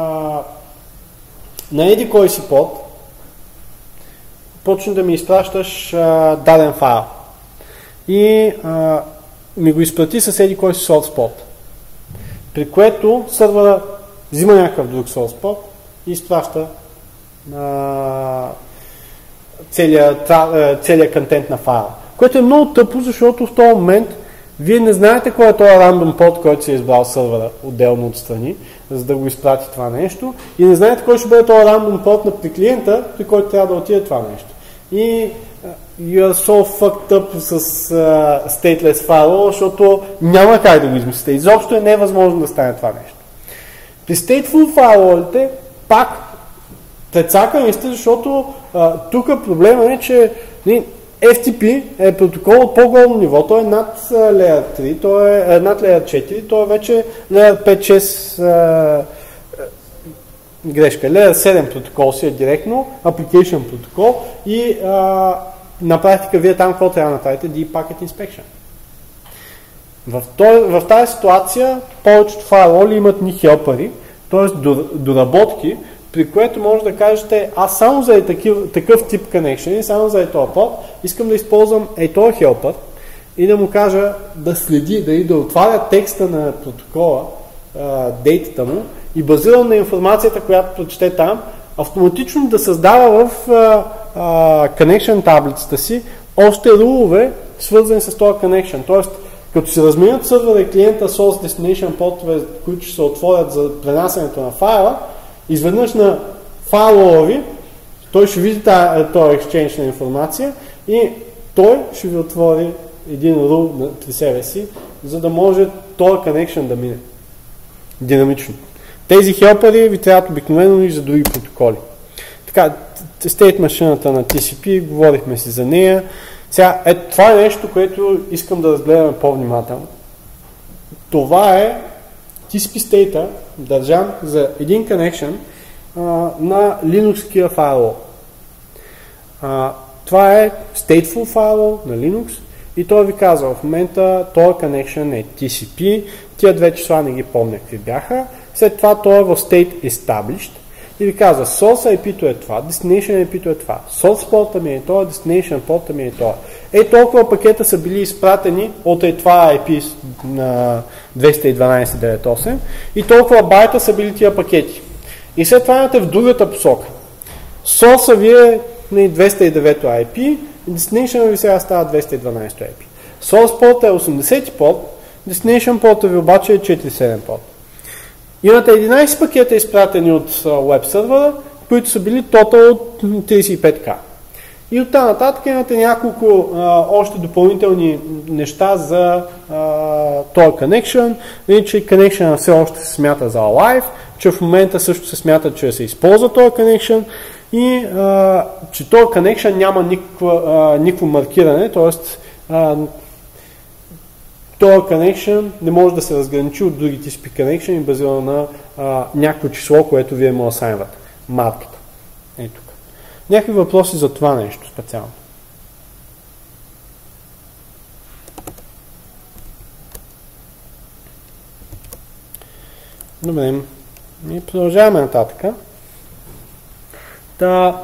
на еди кой си порт, почни да ми изпращаш а, даден файл. И а, ми го изпрати с еди кой си source port. При което сървъра взима някакъв друг source port и изпраща а, целият, целият контент на файла. Което е много тъпо, защото в този момент вие не знаете кой е този random port, който си е избрал сървъра отделно отстрани, за да го изпрати това нещо, и не знаете кой ще бъде този random port на при клиента, при който трябва да отиде това нещо. И uh, you are so fucked up с uh, stateless файла, защото няма как да го измислите. Изобщо е невъзможно да стане това нещо. При stateful файловете пак прецакани сте, защото uh, тук проблема е, че Еф Ти Пи е протокол от по-голно ниво, той е над Layer три, той е, е над Layer четири, той е вече Layer пет шест, е, грешка, Layer седем протокол си е директно, Application протокол и е, на практика вие там какво трябва да направите? Ди Packet Inspection. В, той, в тази ситуация повечето файлоли имат ни хелпари, т.е. доработки, при което може да кажете, аз само за такив, такъв тип connection, само за този под, искам да използвам ей този helper и да му кажа да следи, да, да отваря текста на протокола, дейтата му и базирано на информацията, която прочете там, автоматично да създава в а, а, connection таблицата си още рулове, свързани с този connection. Тоест, като се разменят сървъра и клиента source destination портове, които ще се отворят за пренасенето на файла, изведнъж на файлова ви, той ще види този exchange на информация и той ще ви отвори един рул при себе си, за да може този connection да мине динамично. Тези хелпери ви трябват обикновено и за други протоколи. Така, state машината на Ти Си Пи, говорихме си за нея. Сега, е, това е нещо, което искам да разгледаме по-внимателно. Това е Ти Си Пи state държан за един connection а, на Linux-кия firewall. А, това е stateful firewall на Linux и той ви казва в момента този connection е Ти Си Пи, тия две числа не ги помня какви бяха, след това той е в state established и ви казва source ай пи-то е това, destination ай пи-то е това, source порта ми е това, destination порта ми е това. Е, толкова пакета са били изпратени от е това ай пи на двеста и дванадесет точка деветдесет и осем и толкова байта са били тия пакети. И след това имате в другата посока. Source ви е на двеста и девето ай пи, destination ви сега става двеста и дванадесет ай пи. Source порта е осемдесет порт, destination порта ви обаче е четири седем порт. Имате единадесет пакета изпратени от веб сървъра, които са били total от тридесет и пет ка. И оттам нататък имате няколко а, още допълнителни неща за а, този connection. И, че connection все още се смята за alive, че в момента също се смята, че се използва този connection и а, че този connection няма никакво маркиране, т.е. този connection не може да се разграничи от други Ти Си Пи connection базирано на а, някакво число, което вие му асайнвате. Марката. Ей тук. Някакви въпроси за това нещо специално? Добре. И продължаваме нататък. Та...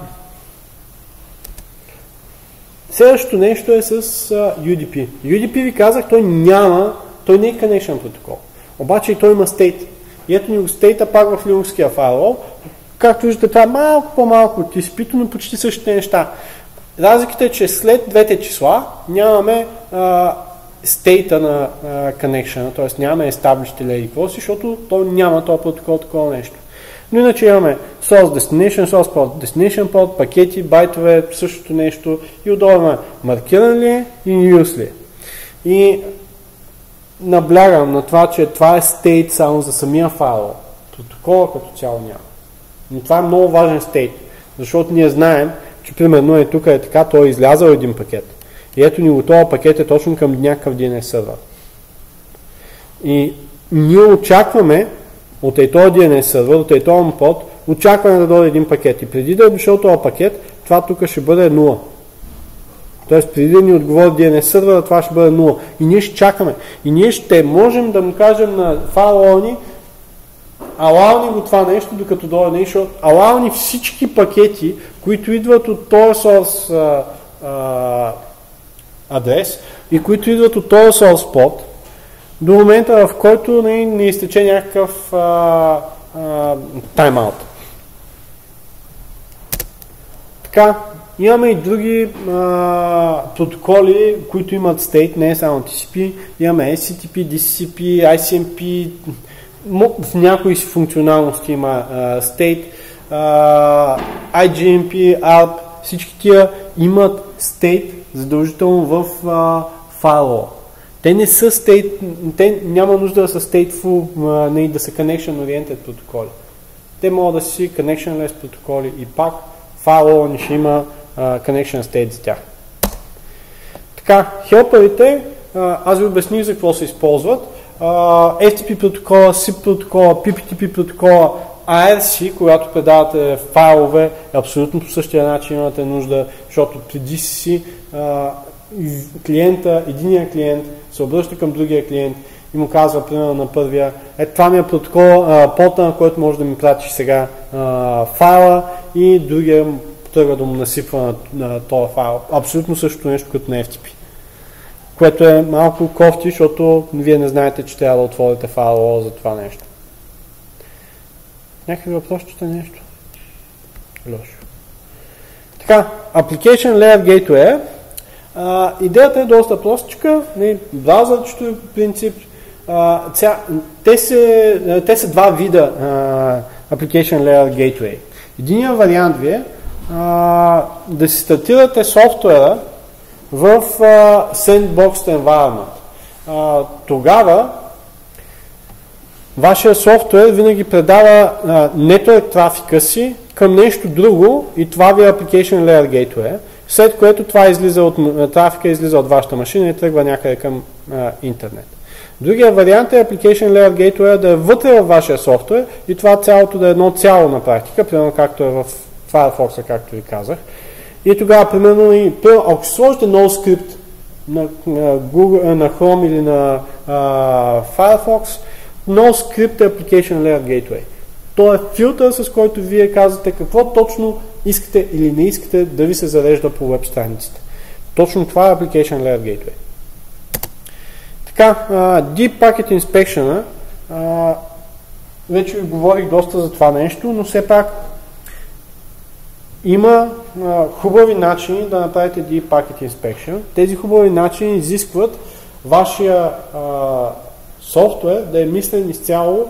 Следващото нещо е с uh, Ю Ди Пи. Ю Ди Пи ви казах, той няма, той не е connection протокол. Обаче и той има state. И ето ни го стейта пак в Linux-кия firewall. Както виждате, това е малко по-малко от Ти Си Пи-то, но почти същите неща. Разликата е, че след двете числа нямаме uh, стейта на uh, connection, т.е. нямаме established или какво си, защото той няма този протокол, такова нещо. Но иначе имаме source destination, source port, destination port, пакети, байтове, същото нещо и отдолу има маркиран ли е и use ли е. И наблягам на това, че това е state само за самия файл. Протокола като цяло няма. Но това е много важен state, защото ние знаем, че примерно е тук е така, той е излязал един пакет. И ето ни готова пакет е точно към някакъв Ди Ен Ес сервер. И ние очакваме от ей този Ди Ен Ес сервер, от ей този под, очакваме да дойде един пакет. И преди да е дошъл този пакет, това тук ще бъде нула. Тоест, преди да ни отговори Ди Ен Ес сервера, това ще бъде нула. И ние ще чакаме. И ние ще можем да му кажем на файлова ни, алауни го това нещо, докато дойде нещо, алауни всички пакети, които идват от този source а, а, адрес и които идват от този source pod, до момента, в който не, не изтече някакъв тайм-аут. Така, имаме и други а, протоколи, които имат state, не е само Ти Си Пи, имаме Ес Си Ти Пи, Ди Си Пи, Ай Си Ем Пи, в някои си функционалности има а, state, а, Ай Джи Ем Пи, Арп, всички тия имат state задължително в а, файлова. Те не са state, те няма нужда да са stateful, не да са connection oriented протоколи. Те могат да си connectionless протоколи и пак файлова не ще има uh, connection state за тях. Така, хелперите, uh, аз ви обясних за какво се използват. Uh, Еф Ти Пи протокола, Сип протокола, Пи Пи Ти Пи протокола, Ай Ар Си, когато предавате файлове, абсолютно по същия начин имате нужда, защото преди си uh, клиента, единия клиент се обръща към другия клиент и му казва, примерно на първия, е това ми е протокол, а, порта, на който може да ми пратиш сега а, файла, и другия тръгва да му насипва на, на този файл. Абсолютно същото нещо като на Еф Ти Пи. Което е малко кофти, защото вие не знаете, че трябва да отворите файла за това нещо. Някакви въпросчета нещо? Лошо. Така, Application Layer Gateway. А, идеята е доста простичка. Браузърчето е по принцип. А, ця, те, се, те са два вида а, Application Layer Gateway. Единият вариант ви е а, да си стартирате софтуера в а, Sandbox Environment. А, тогава вашия софтуер винаги предава а, network трафика си към нещо друго и това ви е Application Layer Gateway, след което това излиза от, трафика излиза от вашата машина и тръгва някъде към а, интернет. Другия вариант е Application Layer Gateway да е вътре във вашия софтуер и това цялото да е едно цяло на практика, примерно както е в Firefox, както ви казах. И тогава, примерно, и, ако сложите нов скрипт на, на, Google, на Chrome или на а, Firefox, no script Application Layer Gateway. То е филтър, с който вие казвате какво точно искате или не искате да ви се зарежда по веб страниците. Точно това е Application Layer Gateway. Така, uh, Deep Packet Inspection, uh, вече ви говорих доста за това нещо, но все пак има uh, хубави начини да направите Deep Packet Inspection. Тези хубави начини изискват вашия uh, софтуер да е мислен изцяло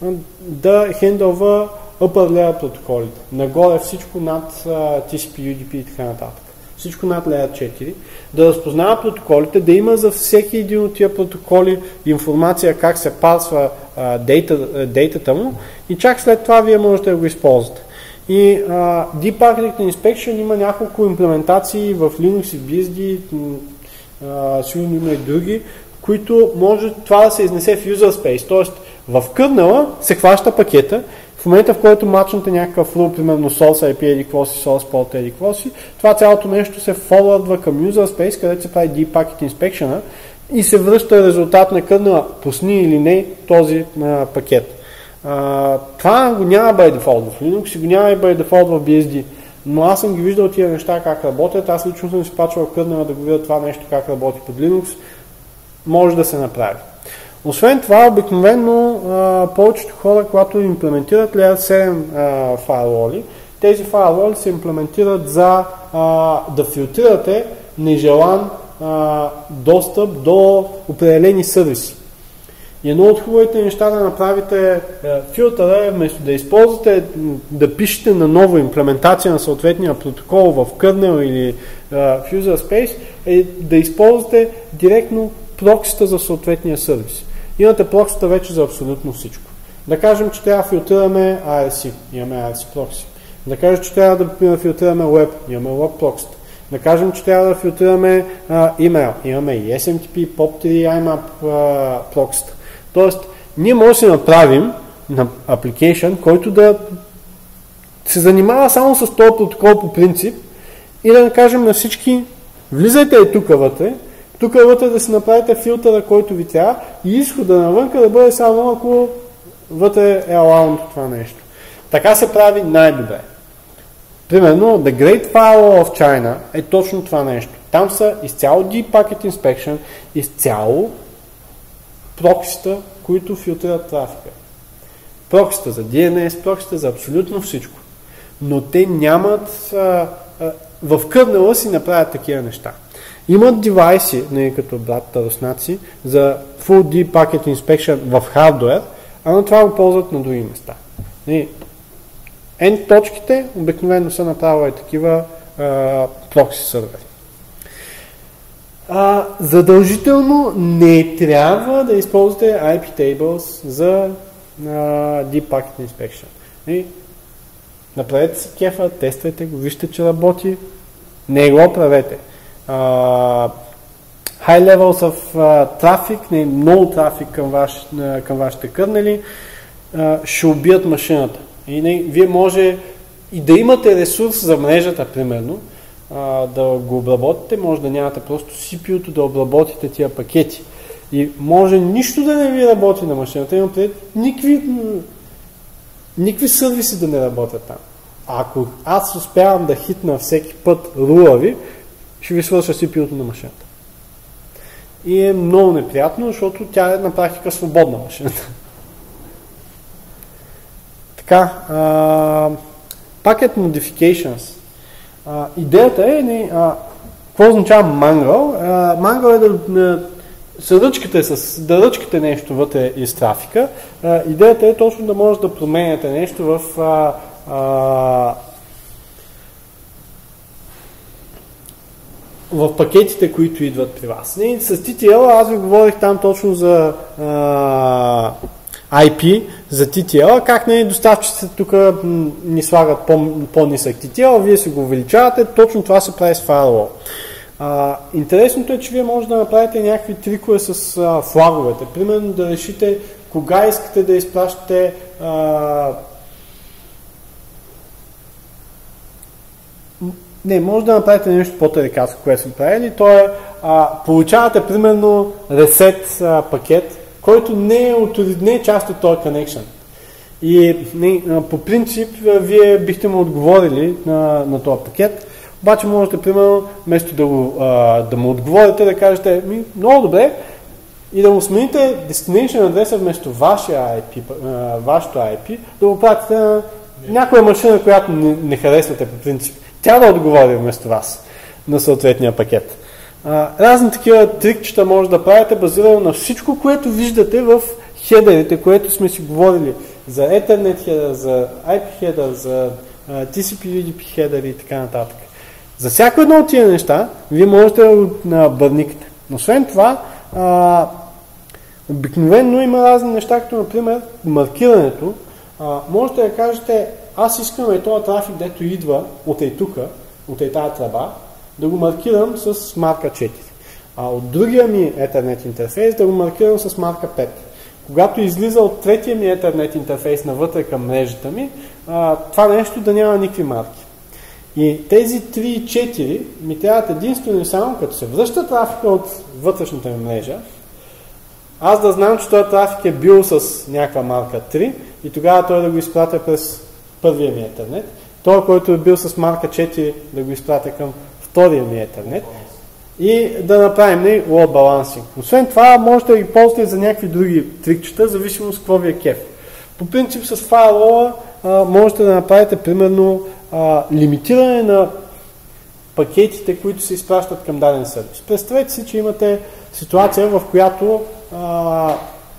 да хендълва upper layer протоколите. Нагоре всичко над uh, Ти Си Пи, Ю Ди Пи и така нататък. Всичко над Layer четири. Да разпознава протоколите, да има за всеки един от тия протоколи информация как се парсва uh, дейта, дейтата му и чак след това вие можете да го използвате. И uh, Deep Packet Inspection има няколко имплементации в Linux и в Би Ес Ди, uh, сигурно има и други, които може това да се изнесе в user space, т.е. в кърнела се хваща пакета, в момента в който мачнете някакъв рул, примерно source ай пи еди какво си, source port еди какво си, това цялото нещо се форвардва към user space, където се прави Deep Packet Inspection и се връща резултат на кърнела, пусни или не този а, пакет. А, това го няма by default в Linux и го няма и by default в Би Ес Ди, но аз съм ги виждал тия неща как работят, аз лично съм си пачвал кърнела да го видя това нещо как работи под Linux, може да се направи. Освен това, обикновено а, повечето хора, когато имплементират Layer седем а, файлоли, тези файлоли се имплементират за а, да филтрирате нежелан а, достъп до определени сервиси. И едно от хубавите неща да направите а, филтъра е вместо да използвате, да пишете на ново имплементация на съответния протокол в kernel или а, в user space, е да използвате директно проксита за съответния сервис. Имате проксита вече за абсолютно всичко. Да кажем, че трябва да филтрираме Ай Ар Си, имаме Ай Ар Си прокси. Да кажем, че трябва да филтрираме Web, имаме Web проксита. Да кажем, че трябва да филтрираме а, имейл, имаме и Ес Ем Ти Пи, поп три, Ай Мап а, проксита. Тоест, ние можем да си направим на application, който да се занимава само с този протокол по принцип и да кажем на всички, влизайте и тук вътре, тук вътре да си направите филтъра, който ви трябва и изхода навънка да бъде само ако вътре е allowed това нещо. Така се прави най-добре. Примерно, The Great Firewall of China е точно това нещо. Там са изцяло Deep Packet Inspection, изцяло проксита, които филтрират трафика. Проксита за Ди Ен Ес, проксита за абсолютно всичко. Но те нямат а, а, в кърнела си направят такива неща. Имат девайси, не като братата руснаци, за Full Deep Packet Inspection в хардуер, а на това го ползват на други места. End точките обикновено са направили такива прокси сервери. Задължително не трябва да използвате Ай Пи Tables за а, Deep Packet Inspection. И, направете си кефа, тествайте го, вижте, че работи, не го правете. Uh, high levels of uh, traffic, не, много трафик към, ваш, uh, към вашите кърнели, uh, ще убият машината. И не, вие може и да имате ресурс за мрежата, примерно, uh, да го обработите, може да нямате просто Си Пи Ю-то да обработите тия пакети. И може нищо да не ви работи на машината, имам предвид никакви, никакви сервиси да не работят там. А ако аз успявам да хитна всеки път рула ви, ще ви свърша си пи ю-то на машината. И е много неприятно, защото тя е на практика свободна машината. Така, а, Packet Modifications. А, идеята е, не, а, какво означава мангъл? Мангъл е да, да, да ръчкате, с, да ръчкате нещо вътре из трафика. А, идеята е точно да може да променяте нещо в а, а, в пакетите, които идват при вас. И с ти ти ел аз ви говорих там точно за а, ай пи, за ти ти ел, как не доставчиците тук ни слагат по, по-нисък ти ти ел, вие си го увеличавате, точно това се прави с Firewall. А, интересното е, че вие може да направите някакви трикове с а, флаговете. Примерно да решите кога искате да изпращате а, Не, може да направите нещо по-тарикатско, което сме правили. То е, а, получавате примерно ресет а, пакет, който не е, от, не е част от този connection. И не, а, по принцип, а, вие бихте му отговорили на, на този пакет, обаче можете, примерно, вместо да, го, а, да му отговорите, да кажете, ми, много добре, и да му смените destination адреса вместо вашия ай пи, а, вашето ай пи, да го пратите на някоя машина, която не, не харесвате по принцип. Тя да отговори вместо вас на съответния пакет. А, разни такива трикчета може да правите, базирано на всичко, което виждате в хедерите, което сме си говорили за Ethernet хедер, за ай пи хедер, за а, ти си пи ю ди пи хедер и така нататък. За всяко едно от тия неща, вие можете да го бърникате. Но освен това, а, обикновено има разни неща, като например маркирането. А, можете да кажете, аз искам и този трафик, дето идва от ей тука, от ей тази тръба, да го маркирам с марка четири. А от другия ми Ethernet интерфейс да го маркирам с марка пет. Когато излиза от третия ми Ethernet интерфейс навътре към мрежата ми, а, това нещо да няма никакви марки. И тези три и четири ми трябват единствено и само, като се връща трафика от вътрешната ми мрежа, аз да знам, че този трафик е бил с някаква марка три и тогава той да го изпратя през първия ми Ethernet, той, който е бил с марка четири, да го изпратя към втория ми Ethernet и да направим не, load balancing. Освен това, можете да ги ползвате за някакви други трикчета, зависимо с какво ви е кеф. По принцип с Firewall можете да направите примерно а, лимитиране на пакетите, които се изпращат към даден сервис. Представете си, че имате ситуация, в която а,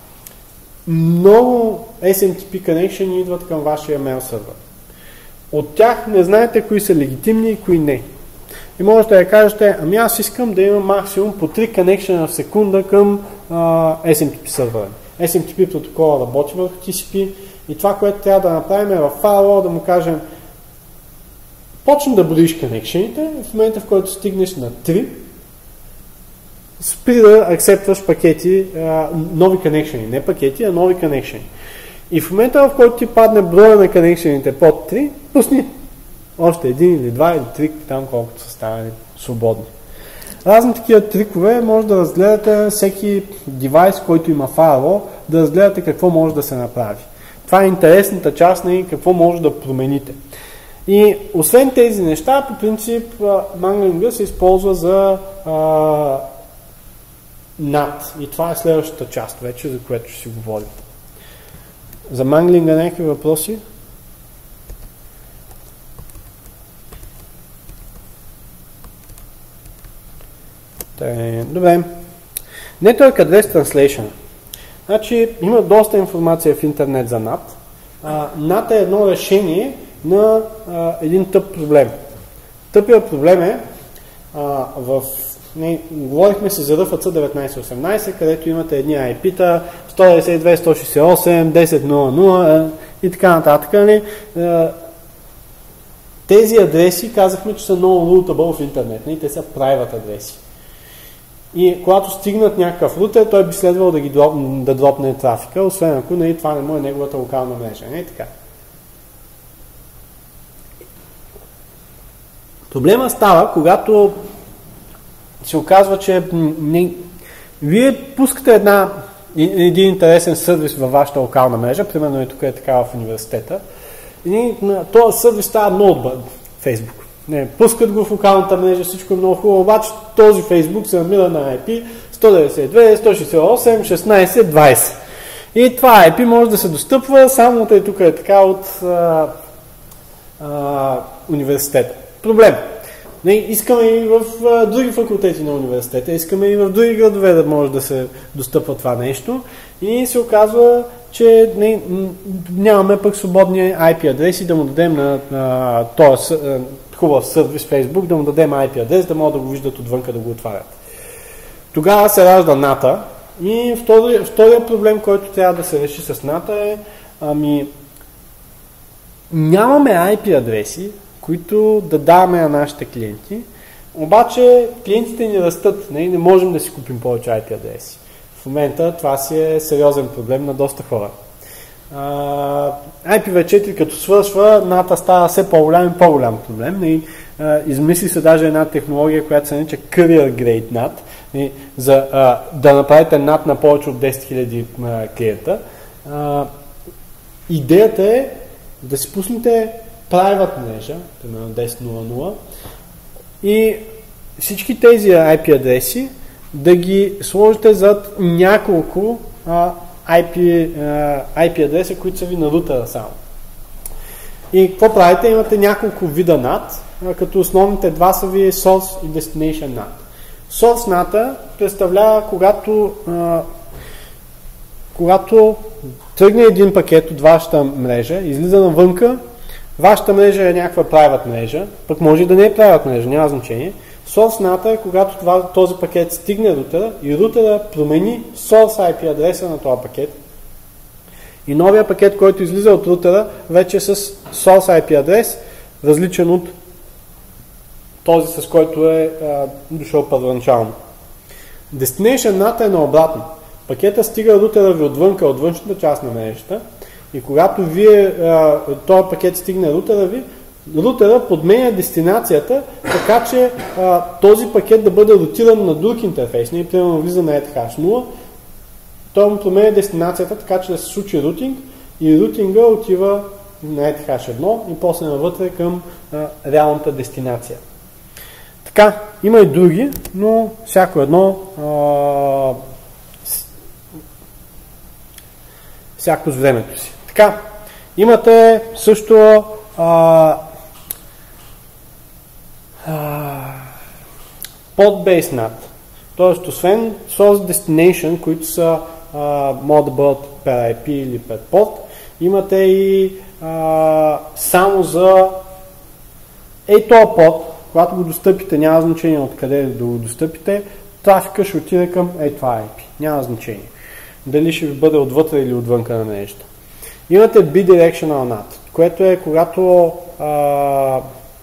много ес ем ти пи connection идват към вашия mail сервер. От тях не знаете кои са легитимни и кои не. И можете да кажете, ами аз искам да имам максимум по три connection в секунда към а, ес ем ти пи сервера. ес ем ти пи протокола работи върху ти си пи и това, което трябва да направим е в Firewall да му кажем, почна да броиш connection-ите, в момента в който стигнеш на три, спри да акцептваш пакети, а, нови connection, не пакети, а нови connection. И в момента, в който ти падне броя на connection-ите под три, пусни още един или два или три, там колкото са станали свободни. Разни такива трикове може да разгледате всеки девайс, който има firewall, да разгледате какво може да се направи. Това е интересната част на и какво може да промените. И освен тези неща, по принцип, манглинга се използва за а, над. И това е следващата част вече, за което ще си говорим. За манглинга някакви въпроси? Добре. Network Address Translation. Значи, има доста информация в интернет за над. А, над е едно решение на а, един тъп проблем. Тъпият проблем е а, в... Не, говорихме се за ар еф си деветнайсет осемнайсет, където имате едни ай пи-та сто деветдесет и две, сто шейсет и осем, десет нула нула и така нататък. Не? Тези адреси казахме, че са много routable в интернет. Не? Те са private адреси. И когато стигнат някакъв рутер, той би следвал да ги дроп, да дропне трафика, освен ако не, това не му е неговата локална мрежа. Не така. Проблема става, когато се оказва, че не, вие пускате една, един интересен сервис във вашата локална мрежа, примерно и тук е така в университета, и този сервис става много добър, Facebook. Не, пускат го в локалната мрежа, всичко е много хубаво, обаче този Facebook се намира на ай пи сто деветдесет и две, сто шестдесет и осем, шестнайсет, двайсет. И това ай пи може да се достъпва само тъй тук е така от а, а, университета. Проблем. Не, искаме и в а, други факултети на университета, искаме и в други градове да може да се достъпва това нещо и се оказва, че не, нямаме пък свободни ай пи адреси да му дадем на, на този хубав сервис Facebook, да му дадем ай пи адрес, да могат да го виждат отвънка, да го отварят. Тогава се ражда ната и втори, втория проблем, който трябва да се реши с ната е, ами, нямаме ай пи адреси, които да даваме на нашите клиенти, обаче клиентите ни растат, не, не можем да си купим повече ай пи адреси. В момента това си е сериозен проблем на доста хора. ай пи ви четири като свършва, ната става все по-голям и по-голям проблем. И, а, измисли се даже една технология, която се нарича Career Grade нат, и, за а, да направите нат на повече от десет хиляди клиента. А, идеята е да си пуснете private мрежа, примерно десет нула нула, и всички тези ай пи адреси да ги сложите зад няколко а, ай пи, а, ай пи адреса, които са ви на рутера само. И какво правите? Имате няколко вида нат, а, като основните два са ви Source и Destination нат. Source ната представлява когато, а, когато тръгне един пакет от вашата мрежа, излиза навънка, вашата мрежа е някаква private мрежа, пък може и да не е private мрежа, няма значение. Source ната е когато това, този пакет стигне рутера и рутера промени source ай пи адреса на този пакет. И новия пакет, който излиза от рутера, вече е с source ай пи адрес, различен от този, с който е а, дошъл първоначално. Destination ната е наобратно. Пакета стига рутера ви отвънка, от външната част на мрежата и когато вие, а, този пакет стигне рутера ви, рутера подменя дестинацията, така че а, този пакет да бъде рутиран на друг интерфейс. Ние примерно влиза на ethash нула, той му променя дестинацията, така че да се случи рутинг и рутинга отива на ethash едно и после навътре към а, реалната дестинация. Така, има и други, но всяко едно а, всяко с времето си. Така, имате също а, pod-based нат. Тоест, освен source destination, които са а, могат да бъдат per ай пи или per pod, имате и а, само за ей този pod, когато го достъпите, няма значение откъде да го достъпите, трафика ще отиде към ей това ай пи. Няма значение. Дали ще ви бъде отвътре или отвънка на мрежата. Имате bidirectional нат, което е когато а,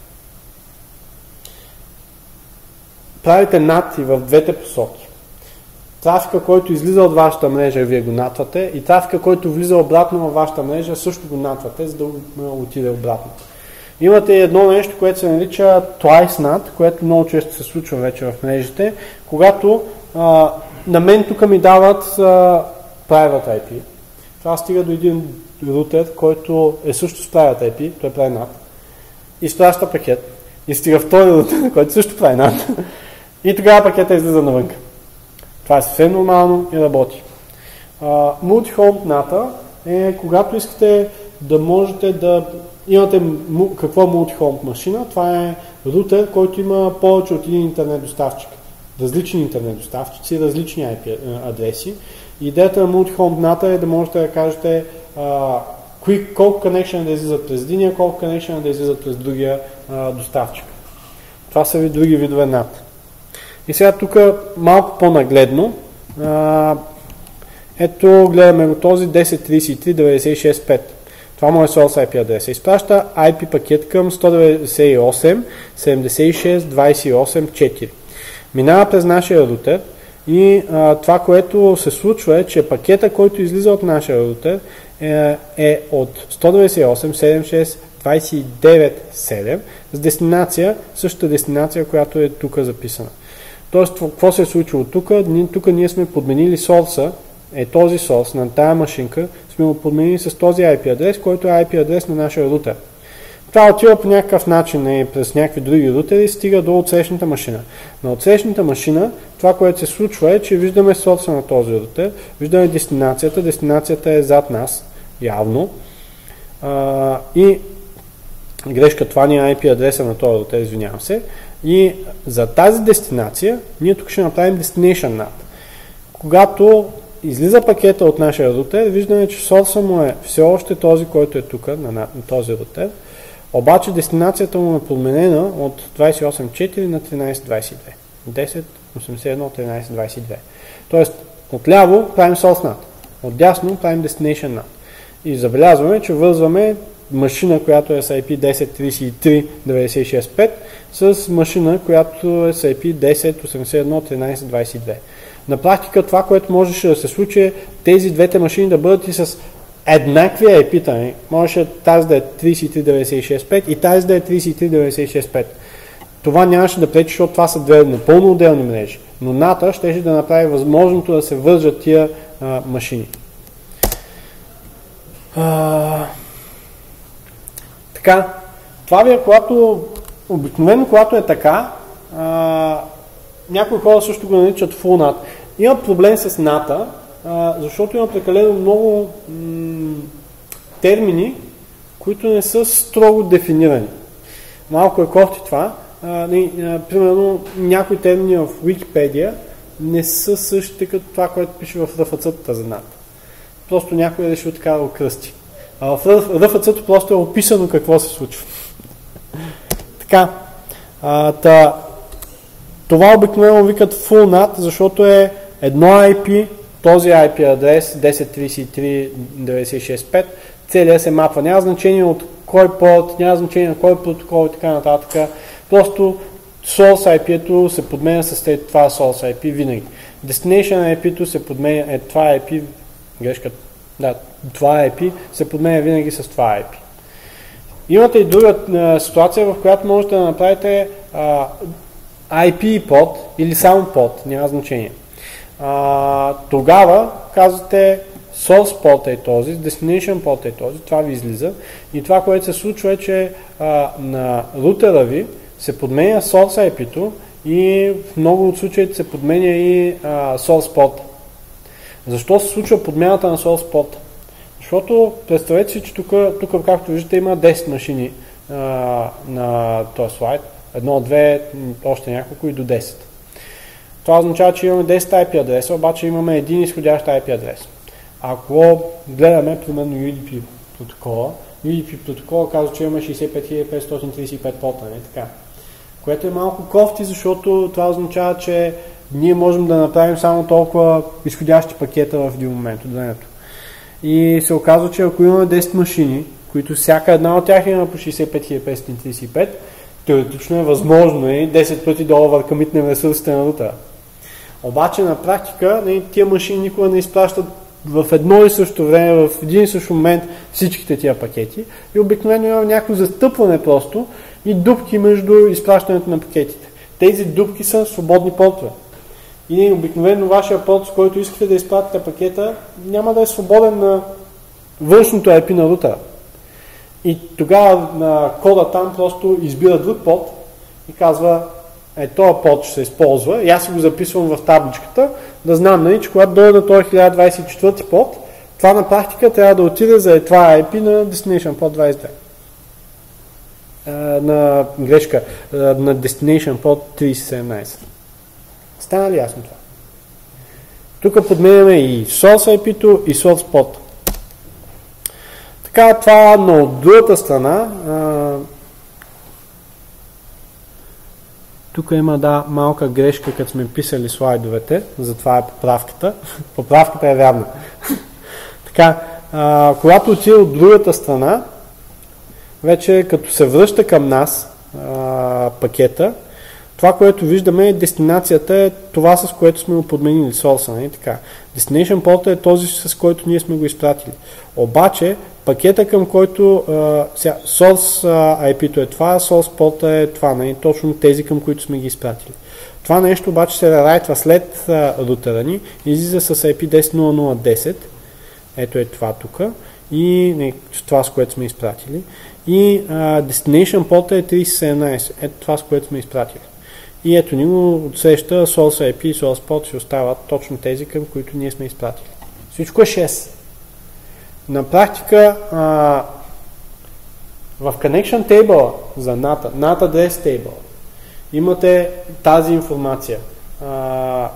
правите нат и в двете посоки. Трафика, който излиза от вашата мрежа, вие го натвате и трафика, който влиза обратно във вашата мрежа, също го натвате, за да отиде обратно. Имате едно нещо, което се нарича twice нат, което много често се случва вече в мрежите, когато а, на мен тук ми дават а, private ай пи. Това стига до един рутер, който е също с private ай пи, той прави нат, изпраща пакет и стига втори рутер, който също прави нат. И тогава пакета излиза навънка. Това е съвсем нормално и работи. Multi-home ната е когато искате да можете да имате какво е multi-home машина. Това е рутер, който има повече от един интернет доставчик. Различни интернет доставчици, различни ай пи адреси. Идеята на multi-home ната е да можете да кажете а, кои, колко connection да излизат през единия, колко connection да излизат през другия а, доставчик. Това са ви други видове ната. И сега тук малко по-нагледно, а, ето гледаме го този десет тридесет и три деветдесет и шест пет. Това му е source ай пи адреса. Изпраща ай пи пакет към сто деветдесет и осем седемдесет и шест двадесет и осем четири. Минава през нашия рутер и а, това, което се случва е, че пакета, който излиза от нашия рутер е, е от сто деветдесет и осем седемдесет и шест двадесет и девет седем с дестинация, същата дестинация, която е тук записана. Тоест, какво се е случило тук? Тук ние сме подменили сорса, е този сорс на тая машинка, сме го подменили с този ай пи адрес, който е ай пи адрес на нашия рутер. Това отива по някакъв начин и през някакви други рутери, стига до отсрещната машина. На отсрещната машина това, което се случва е, че виждаме сорса на този рутер, виждаме дестинацията, дестинацията е зад нас, явно. А, и грешка, това ни е ай пи адреса на този рутер, извинявам се. И за тази дестинация, ние тук ще направим destination над. Когато излиза пакета от нашия рутер, виждаме, че сорса му е все още този, който е тук, на, на този рутер. Обаче дестинацията му е променена от двайсет и осем точка четири на тринайсет двайсет и две. десет осемдесет и едно тринайсет двайсет и две. Тоест, отляво правим source над, отдясно правим destination над. И забелязваме, че вързваме машина, която е с ай пи десет трийсет и три деветдесет и шест пет с машина, която е с ай пи десет осемдесет и едно тринайсет двайсет и две. На практика това, което можеше да се случи е тези двете машини да бъдат и с еднакви ай пи-та. Можеше тази да е трийсет и три деветдесет и шест пет и тази да е трийсет и три деветдесет и шест пет. Това нямаше да пречи, защото това са две напълно отделни мрежи. Но ната ще да направи възможното да се вържат тия а, машини. А, така, това ви е когато, обикновено когато е така, а, някои хора също го наричат full нат. Има проблем с ната, а, защото има прекалено много м- термини, които не са строго дефинирани. Малко е кофти това. А, не, а, примерно, някои термини в Википедия не са същите като това, което пише в РФЦ за нат. Просто някой е решил така да го кръсти. А в РФЦ просто е описано какво се случва. Така. А, та, това обикновено викат full нат, защото е едно ай пи, този ай пи адрес десет трийсет и три деветдесет и шест пет, целият се мапва. Няма значение от кой порт, няма значение на кой протокол и така нататък. Просто source ай пи-то се подменя с това source ай пи винаги. Destination ай пи-то се подменя, е това ай пи, грешка, да, това ай пи се подменя винаги с това ай пи. Имате и друга а, ситуация, в която можете да направите а, ай пи порт или само порт, няма значение. А, тогава казвате source порт е този, destination порт е този, това ви излиза и това, което се случва е, че а, на рутера ви се подменя source ай пи-то и в много от случаите се подменя и а, source порт. Защо се случва подмяната на source порт? Защото представете си, че тук, тук както виждате, има десет машини а, на този слайд. Едно, две, още няколко и до десет. Това означава, че имаме десет ай пи адреса, обаче имаме един изходящ ай пи адрес. Ако гледаме, примерно, ю ди пи протокола, ю ди пи протокола казва, че имаме шейсет и пет хиляди петстотин трийсет и пет порта, не така. Което е малко кофти, защото това означава, че ние можем да направим само толкова изходящи пакета в един момент от времето. И се оказва, че ако имаме десет машини, които всяка една от тях има по шейсет и пет хиляди петстотин трийсет и пет, теоретично е възможно и десет пъти да овъркъмитнем ресурсите на рутера. Обаче на практика тия машини никога не изпращат в едно и също време, в един и същ момент всичките тия пакети и обикновено има някакво застъпване просто и дупки между изпращането на пакетите. Тези дупки са свободни портове. И обикновено вашия порт, с който искате да изпратите пакета, няма да е свободен на външното ай пи на рутера. И тогава на кода там просто избира друг порт и казва, е, този порт ще се използва и аз си го записвам в табличката, да знам, нали, че когато дойде на този хиляда двайсет и четвърти порт, това на практика трябва да отиде за това ай пи на Destination порт двайсет и две. Uh, на грешка, uh, на Destination порт трийсет седемнайсет. Стана ли ясно това? Тук подменяме и Source ай пи-то и Source порт. Така, това, но от другата страна, uh, тук има, да, малка грешка, като сме писали слайдовете, затова е поправката. Поправката е вярна. Така, а, когато отиде от другата страна, вече като се връща към нас а, пакета, това, което виждаме, дестинацията е това, с което сме го подменили, source, не така. Destination port е този, с който ние сме го изпратили. Обаче, пакета, към който а, сега, source ай пи-то е това, source port е това, не, точно тези, към които сме ги изпратили. Това нещо обаче се рерайтва след а, рутера ни, излиза с ай пи десет точка нула нула десет. Ето е това тук. И не, това, с което сме изпратили. И а, Destination port е трийсет седемнайсет. Ето това, с което сме изпратили. И ето ни го отсреща Source ай пи и Source port ще остават точно тези, към които ние сме изпратили. Всичко е шест. На практика а, в Connection Table за ен ей ти, ен ей ти Address Table, имате тази информация. А,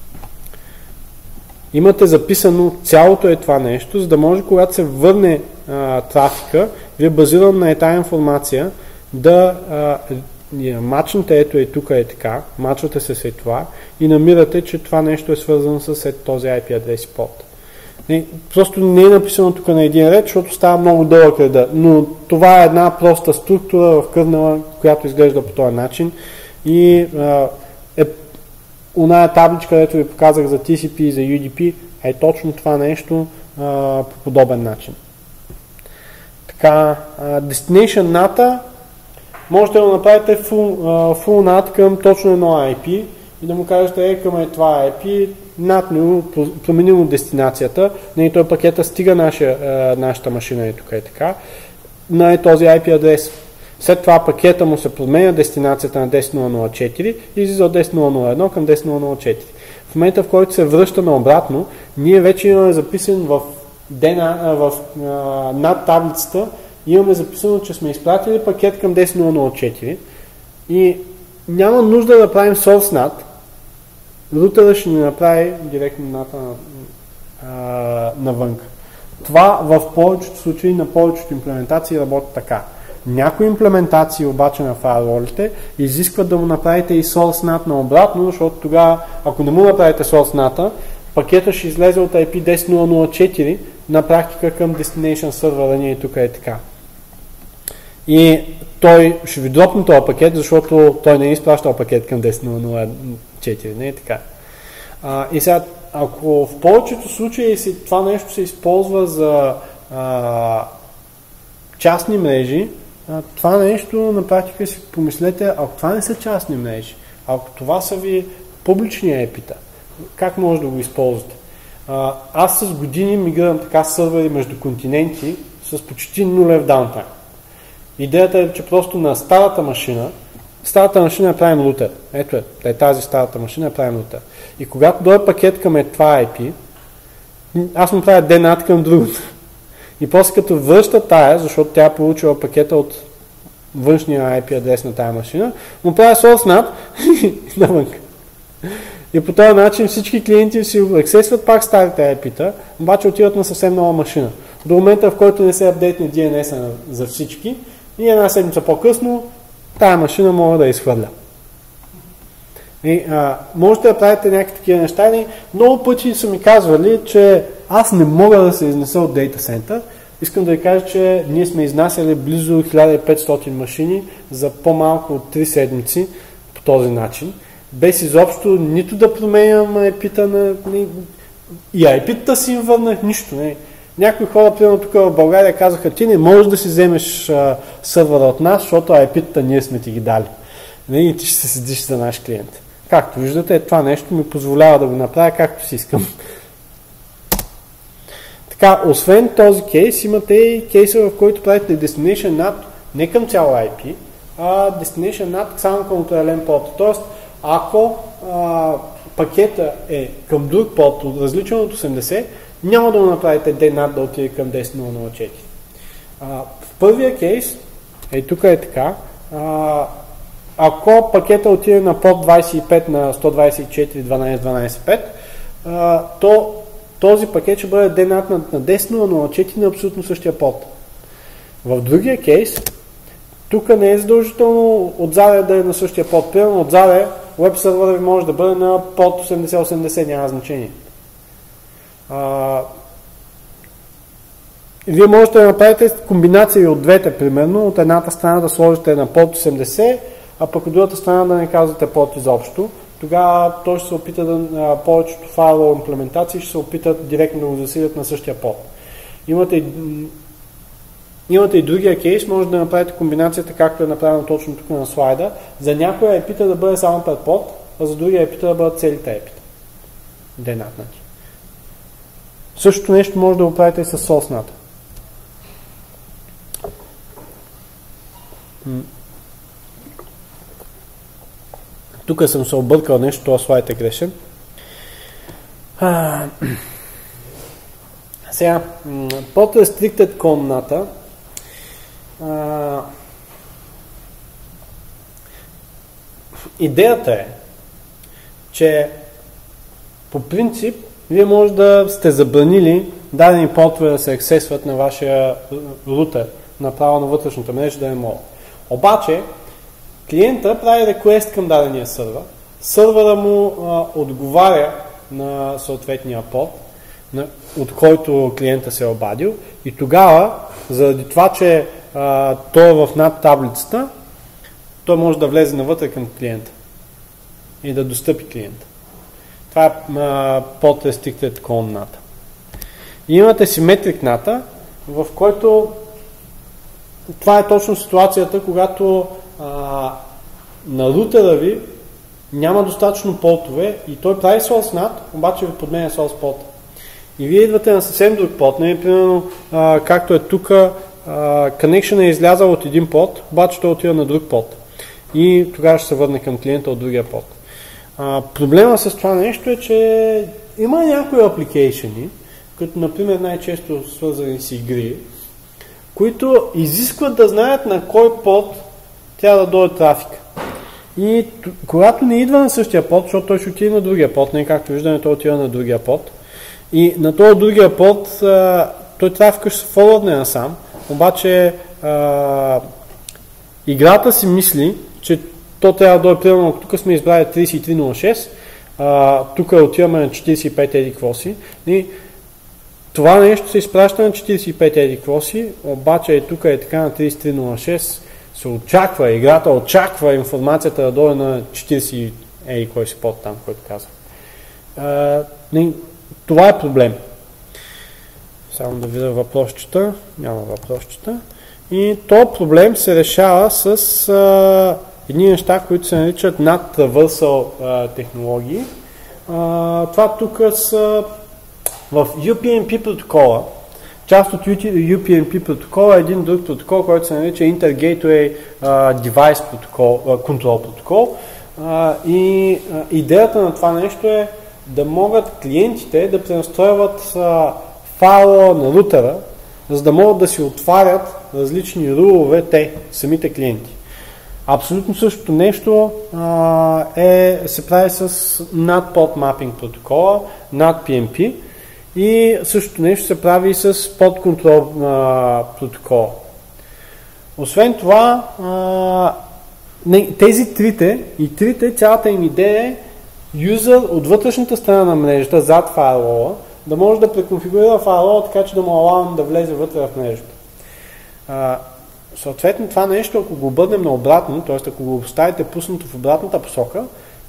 имате записано цялото е това нещо, за да може, когато се върне а, трафика, вие базирано на тази информация да а, мачнете, ето е тук е така, мачвате се след това и намирате, че това нещо е свързано с този ай пи адрес и порт. Не, просто не е написано тук на един ред, защото става много дълъг реда, но това е една проста структура в кърнела, която изглежда по този начин и а, е оная табличка, където ви показах за ти си пи и за ю ди пи, е точно това нещо а, по подобен начин. Така, а, Destination ен ей ти можете да направите full, uh, full ен ей ти към точно едно ай пи и да му кажете, е, към е това ай пи, надно променимо дестинацията, не той пакета стига наша, uh, нашата машина е тук е така, на е този ай пи адрес. След това пакета му се променя дестинацията на десет точка нула нула четири и излиза от десет точка нула нула едно към десет точка нула нула четири. В момента, в който се връщаме обратно, ние вече имаме записан в, дена, в uh, над таблицата, имаме записано, че сме изпратили пакет към десет точка нула нула четири и няма нужда да правим source ен ей ти. Рутера ще ни направи директно ен ей ти на, навънка. Това в повечето случаи на повечето имплементации работи така. Някои имплементации обаче на фаерволите изискват да му направите и source ен ей ти наобратно, защото тогава, ако не му направите source ен ей ти, пакета ще излезе от ай пи десет точка нула нула четири на практика към destination сервера ни и тук е така. И той ще ви дропне този пакет, защото той не е изпращал пакет към десет точка нула нула четири, не е така. А, и сега, ако в повечето случаи си, това нещо се използва за а, частни мрежи, а, това нещо на практика си помислете, ако това не са частни мрежи, ако това са ви публични ай пи-та, как може да го използвате? А, аз с години мигрирам така сървъри между континенти с почти нулев даунтайм. Идеята е, че просто на старата машина, старата машина е правим рутер. Ето е, е тази старата машина е правим рутер. И когато дойде пакет към е това ай пи, аз му правя ди нат към другото. И после като връща тая, защото тя е получила пакета от външния ай пи адрес на тая машина, му правя source ен ей ти навън. И по този начин всички клиенти си аксесват пак старите ай пи-та, обаче отиват на съвсем нова машина. До момента, в който не се апдейтне ди ен ес-а за всички, и една седмица по-късно, тая машина може да изхвърля. И, а, можете да правите някакви такива неща. И много пъти са ми казвали, че аз не мога да се изнеса от Data Center. Искам да ви кажа, че ние сме изнасяли близо хиляда и петстотин машини за по-малко от три седмици по този начин. Без изобщо нито да променям ай пи-та на... И ай пи-та си им върнах нищо. Не. Някои хора, примерно тук в България, казаха, ти не можеш да си вземеш а, сървъра от нас, защото ай пи-та ние сме ти ги дали. Не, и ти ще се седиш за наш клиент. Както виждате, това нещо ми позволява да го направя както си искам. Така, освен този кейс, имате и кейса, в който правите Destination ен ей ти не към цяло ай пи, а Destination ен ей ти само към определен порт. Тоест, ако а, пакета е към друг порт, различен от осемдесет, няма да му направите ди нат да отиде към десет точка нула нула четири. А, в първия кейс, е тук е така, а, ако пакета отиде на порт двадесет и пет на сто двадесет и четири дванадесет дванадесет пет, а, то този пакет ще бъде ди нат на десет точка нула нула четири на абсолютно същия порт. В другия кейс, тук не е задължително отзаде да е на същия порт. Примерно отзаде веб сервера ви може да бъде на порт осемдесет осемдесет, няма значение. А, вие можете да направите комбинации от двете, примерно. От едната страна да сложите на порт осемдесет, а пък от другата страна да не казвате порт изобщо. Тогава той ще се опита да, повечето файлово имплементации ще се опитат директно да го засилят на същия порт. Имате и, имате и другия кейс, може да направите комбинацията, както е направено точно тук на слайда, за някоя ай пи-та да бъде само пред порт, а за други ай пи-та да бъдат целите ай пи-та. денатнати. Същото нещо може да го правите и с source-ната. Тук съм се объркал нещо, това слайд е грешен. А, сега, под restricted com-ната а, идеята е, че по принцип вие може да сте забранили дадени портове да се аксесват на вашия рутер, направо на вътрешната мрежа да не могат. Обаче, клиента прави реквест към дадения сървър, сървъра му а, отговаря на съответния порт, на, от който клиента се е обадил, и тогава, заради това, че а, той е в над таблицата, той може да влезе навътре към клиента и да достъпи клиента. Това е а, под restricted com-ната. И имате symmetric ната, в който това е точно ситуацията, когато а, на рутера ви няма достатъчно портове и той прави source NAT, обаче ви подменя source порта. И вие идвате на съвсем друг порт. Не, примерно, а, както е тук, connection е излязал от един порт, обаче той отива на друг порт. И тогава ще се върне към клиента от другия порт. А, проблема с това нещо е, че има някои апликейшени, като например най-често свързани с игри, които изискват да знаят на кой порт трябва да дойде трафик. И когато не идва на същия порт, защото той ще отиде на другия порт, не както виждаме, той отива на другия порт, и на този другия порт той трафика ще се форвардне насам, обаче а, играта си мисли, че то трябва да дойде, примерно, тук сме избрали трийсет и три нула шест, а, тук отиваме на четирийсет и пет еди какво си, и това нещо се изпраща на четирийсет и пет еди какво си, обаче е тук е така на трийсет и три нула шест, се очаква, играта очаква информацията да дойде на четирийсет еди кой си порт там, който казва. А, не, това е проблем. Само да видя въпросчета. Няма въпросчета. И този проблем се решава с а, едни неща, които се наричат NAT-Traversal а, технологии. А, това тук са в ю пи ен пи протокола. Част от ю пи ен пи протокола е един друг протокол, който се нарича Inter-Gateway uh, Device протокол, uh, Control протокол. Uh, и uh, идеята на това нещо е да могат клиентите да пренастройват uh, файла на рутера, за да могат да си отварят различни рулове те, самите клиенти. Абсолютно същото нещо uh, е, се прави с NAT Port Mapping протокола, NAT пи ем пи, и същото нещо се прави и с Pod Control uh, протокола. Освен това, uh, не, тези трите, и трите, цялата им идея е юзър от вътрешната страна на мрежата, зад файлова, да може да преконфигурира файлова, така че да му алавам да влезе вътре в мрежата. Uh, съответно, това нещо, ако го обърнем на обратно, т.е. ако го оставите пуснато в обратната посока,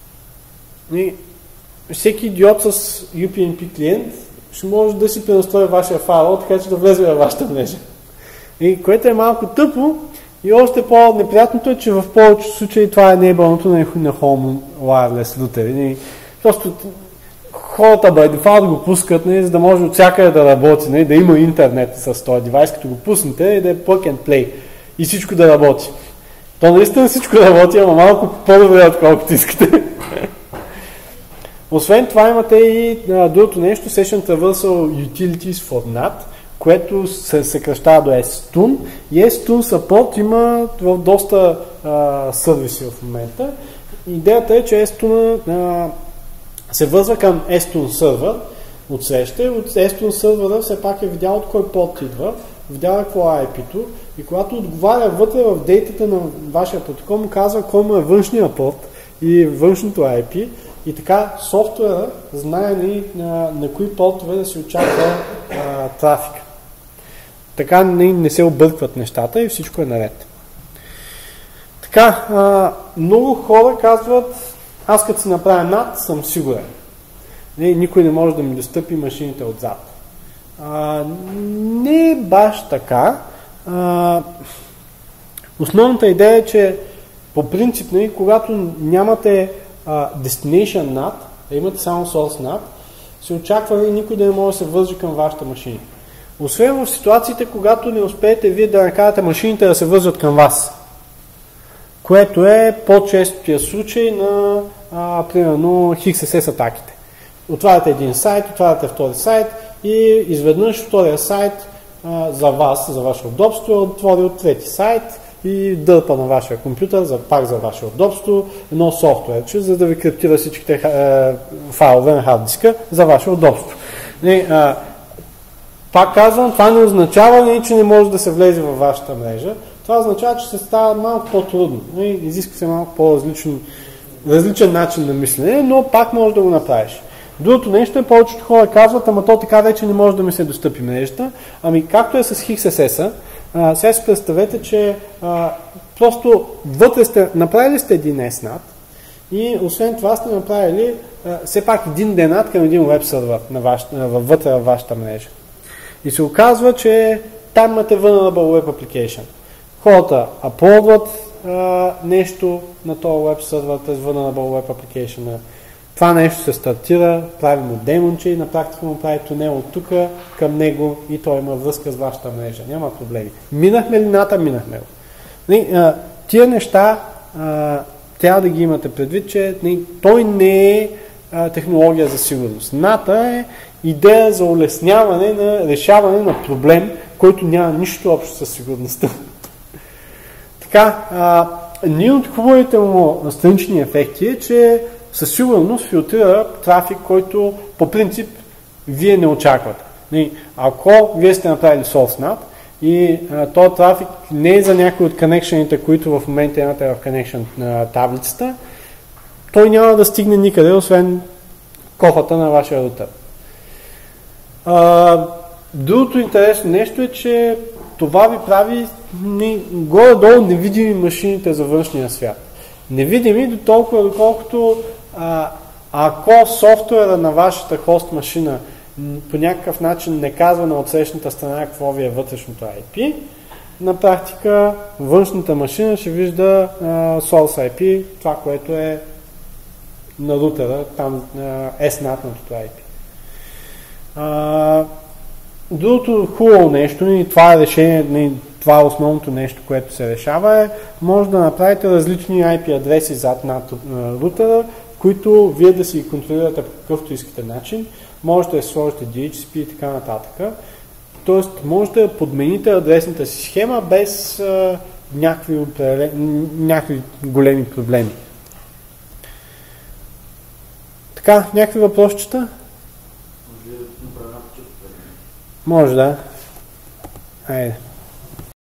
и всеки идиот с ю пи ен пи клиент ще може да си пренастрои вашия файл, така че да влезе във вашата мрежа. И което е малко тъпо, и още по-неприятното е, че в повечето случаи това е enablement на, на Home Wireless рутери. Просто хората by default го пускат, не, за да може от всякъде да работи, не, да има интернет с този девайс, като го пуснете и да е plug and play и всичко да работи. То наистина всичко работи, ама малко по-добре, отколкото искате. Освен това имате и а, другото нещо, Session Traversal Utilities for NAT, което се съкращава до ес тун. И ес тун Support има в доста а, сервиси в момента. Идеята е, че ес тун а, се вързва към ес тун сервер от среща. От ес тун сервера все пак е видял от кой порт идва, видял какво е ай пи-то, и когато отговаря вътре в дейтата на вашия протокол, му казва кой му е външния порт и външното ай пи. И така софтуера знае ли на, на кои портове да се очаква а, трафик. Така не, не се объркват нещата и всичко е наред. Така, а, много хора казват, аз като си направя NAT, съм сигурен. Не, никой не може да ми достъпи машините отзад. А, не е баш така. А, основната идея е, че по принцип, не, когато нямате а, Destination над, а имате само Source над, се очаква ли никой да не може да се върже към вашата машина. Освен в ситуациите, когато не успеете вие да накарате машините да се вържат към вас. Което е по-честия случай на, а, примерно, Х С С атаките. Отваряте един сайт, отваряте втори сайт и изведнъж втория сайт а, за вас, за ваше удобство, е отворил трети сайт и дърпа на вашия компютър, за, пак за ваше удобство, едно софтуерче, за да ви криптира всичките е, файлове на хард диска за ваше удобство. И, а, пак казвам, това не означава, че не може да се влезе във вашата мрежа. Това означава, че се става малко по-трудно. Изисква се малко по-различен различен начин на мислене, но пак може да го направиш. Другото нещо е, повечето хора казват, ама то така вече не може да ми се достъпи мрежата. Ами както е с Х С С, а, сега си представете, че а, просто вътре сте, направили сте един ес над и освен това сте направили а, все пак един ди над към един веб сервер на ваш, а, вътре във вашата мрежа. И се оказва, че там имате vulnerable web application. Хората аплодват а, нещо на този веб сервер, т.е. vulnerable web application. Това нещо се стартира, прави му демонче и на практика му прави тунел от тук към него и той има връзка с вашата мрежа. Няма проблеми. Минахме ли ната? Минахме ли. Тия неща а, трябва да ги имате предвид, че не, той не е а, технология за сигурност. ната е идея за улесняване на решаване на проблем, който няма нищо общо със сигурността. Така, а, един от хубавите му странични ефекти е, че със сигурност филтрира трафик, който по принцип вие не очаквате. Ако вие сте направили source над и а, този трафик не е за някои от коннекшените, които в момента имате в connection на таблицата, той няма да стигне никъде, освен кофата на вашия рутер. А, другото интересно нещо е, че това ви прави горе-долу невидими машините за външния свят. Невидими до толкова, доколкото а, ако софтуера на вашата хост машина по някакъв начин не казва на отсрещната страна какво ви е вътрешното ай пи, на практика външната машина ще вижда а, source ай пи, това, което е на рутера, там S-натното ай пи. А, другото хубаво нещо, и това е решение, това е основното нещо, което се решава, е, може да направите различни ай пи адреси зад над рутера, които вие да си контролирате по какъвто искате начин. Можете да сложите ди ейч си пи и така нататък. Тоест, можете да подмените адресната си схема без а, някакви, някакви големи проблеми. Така, някакви въпросчета? Може да направя почетка. Може да. Айде.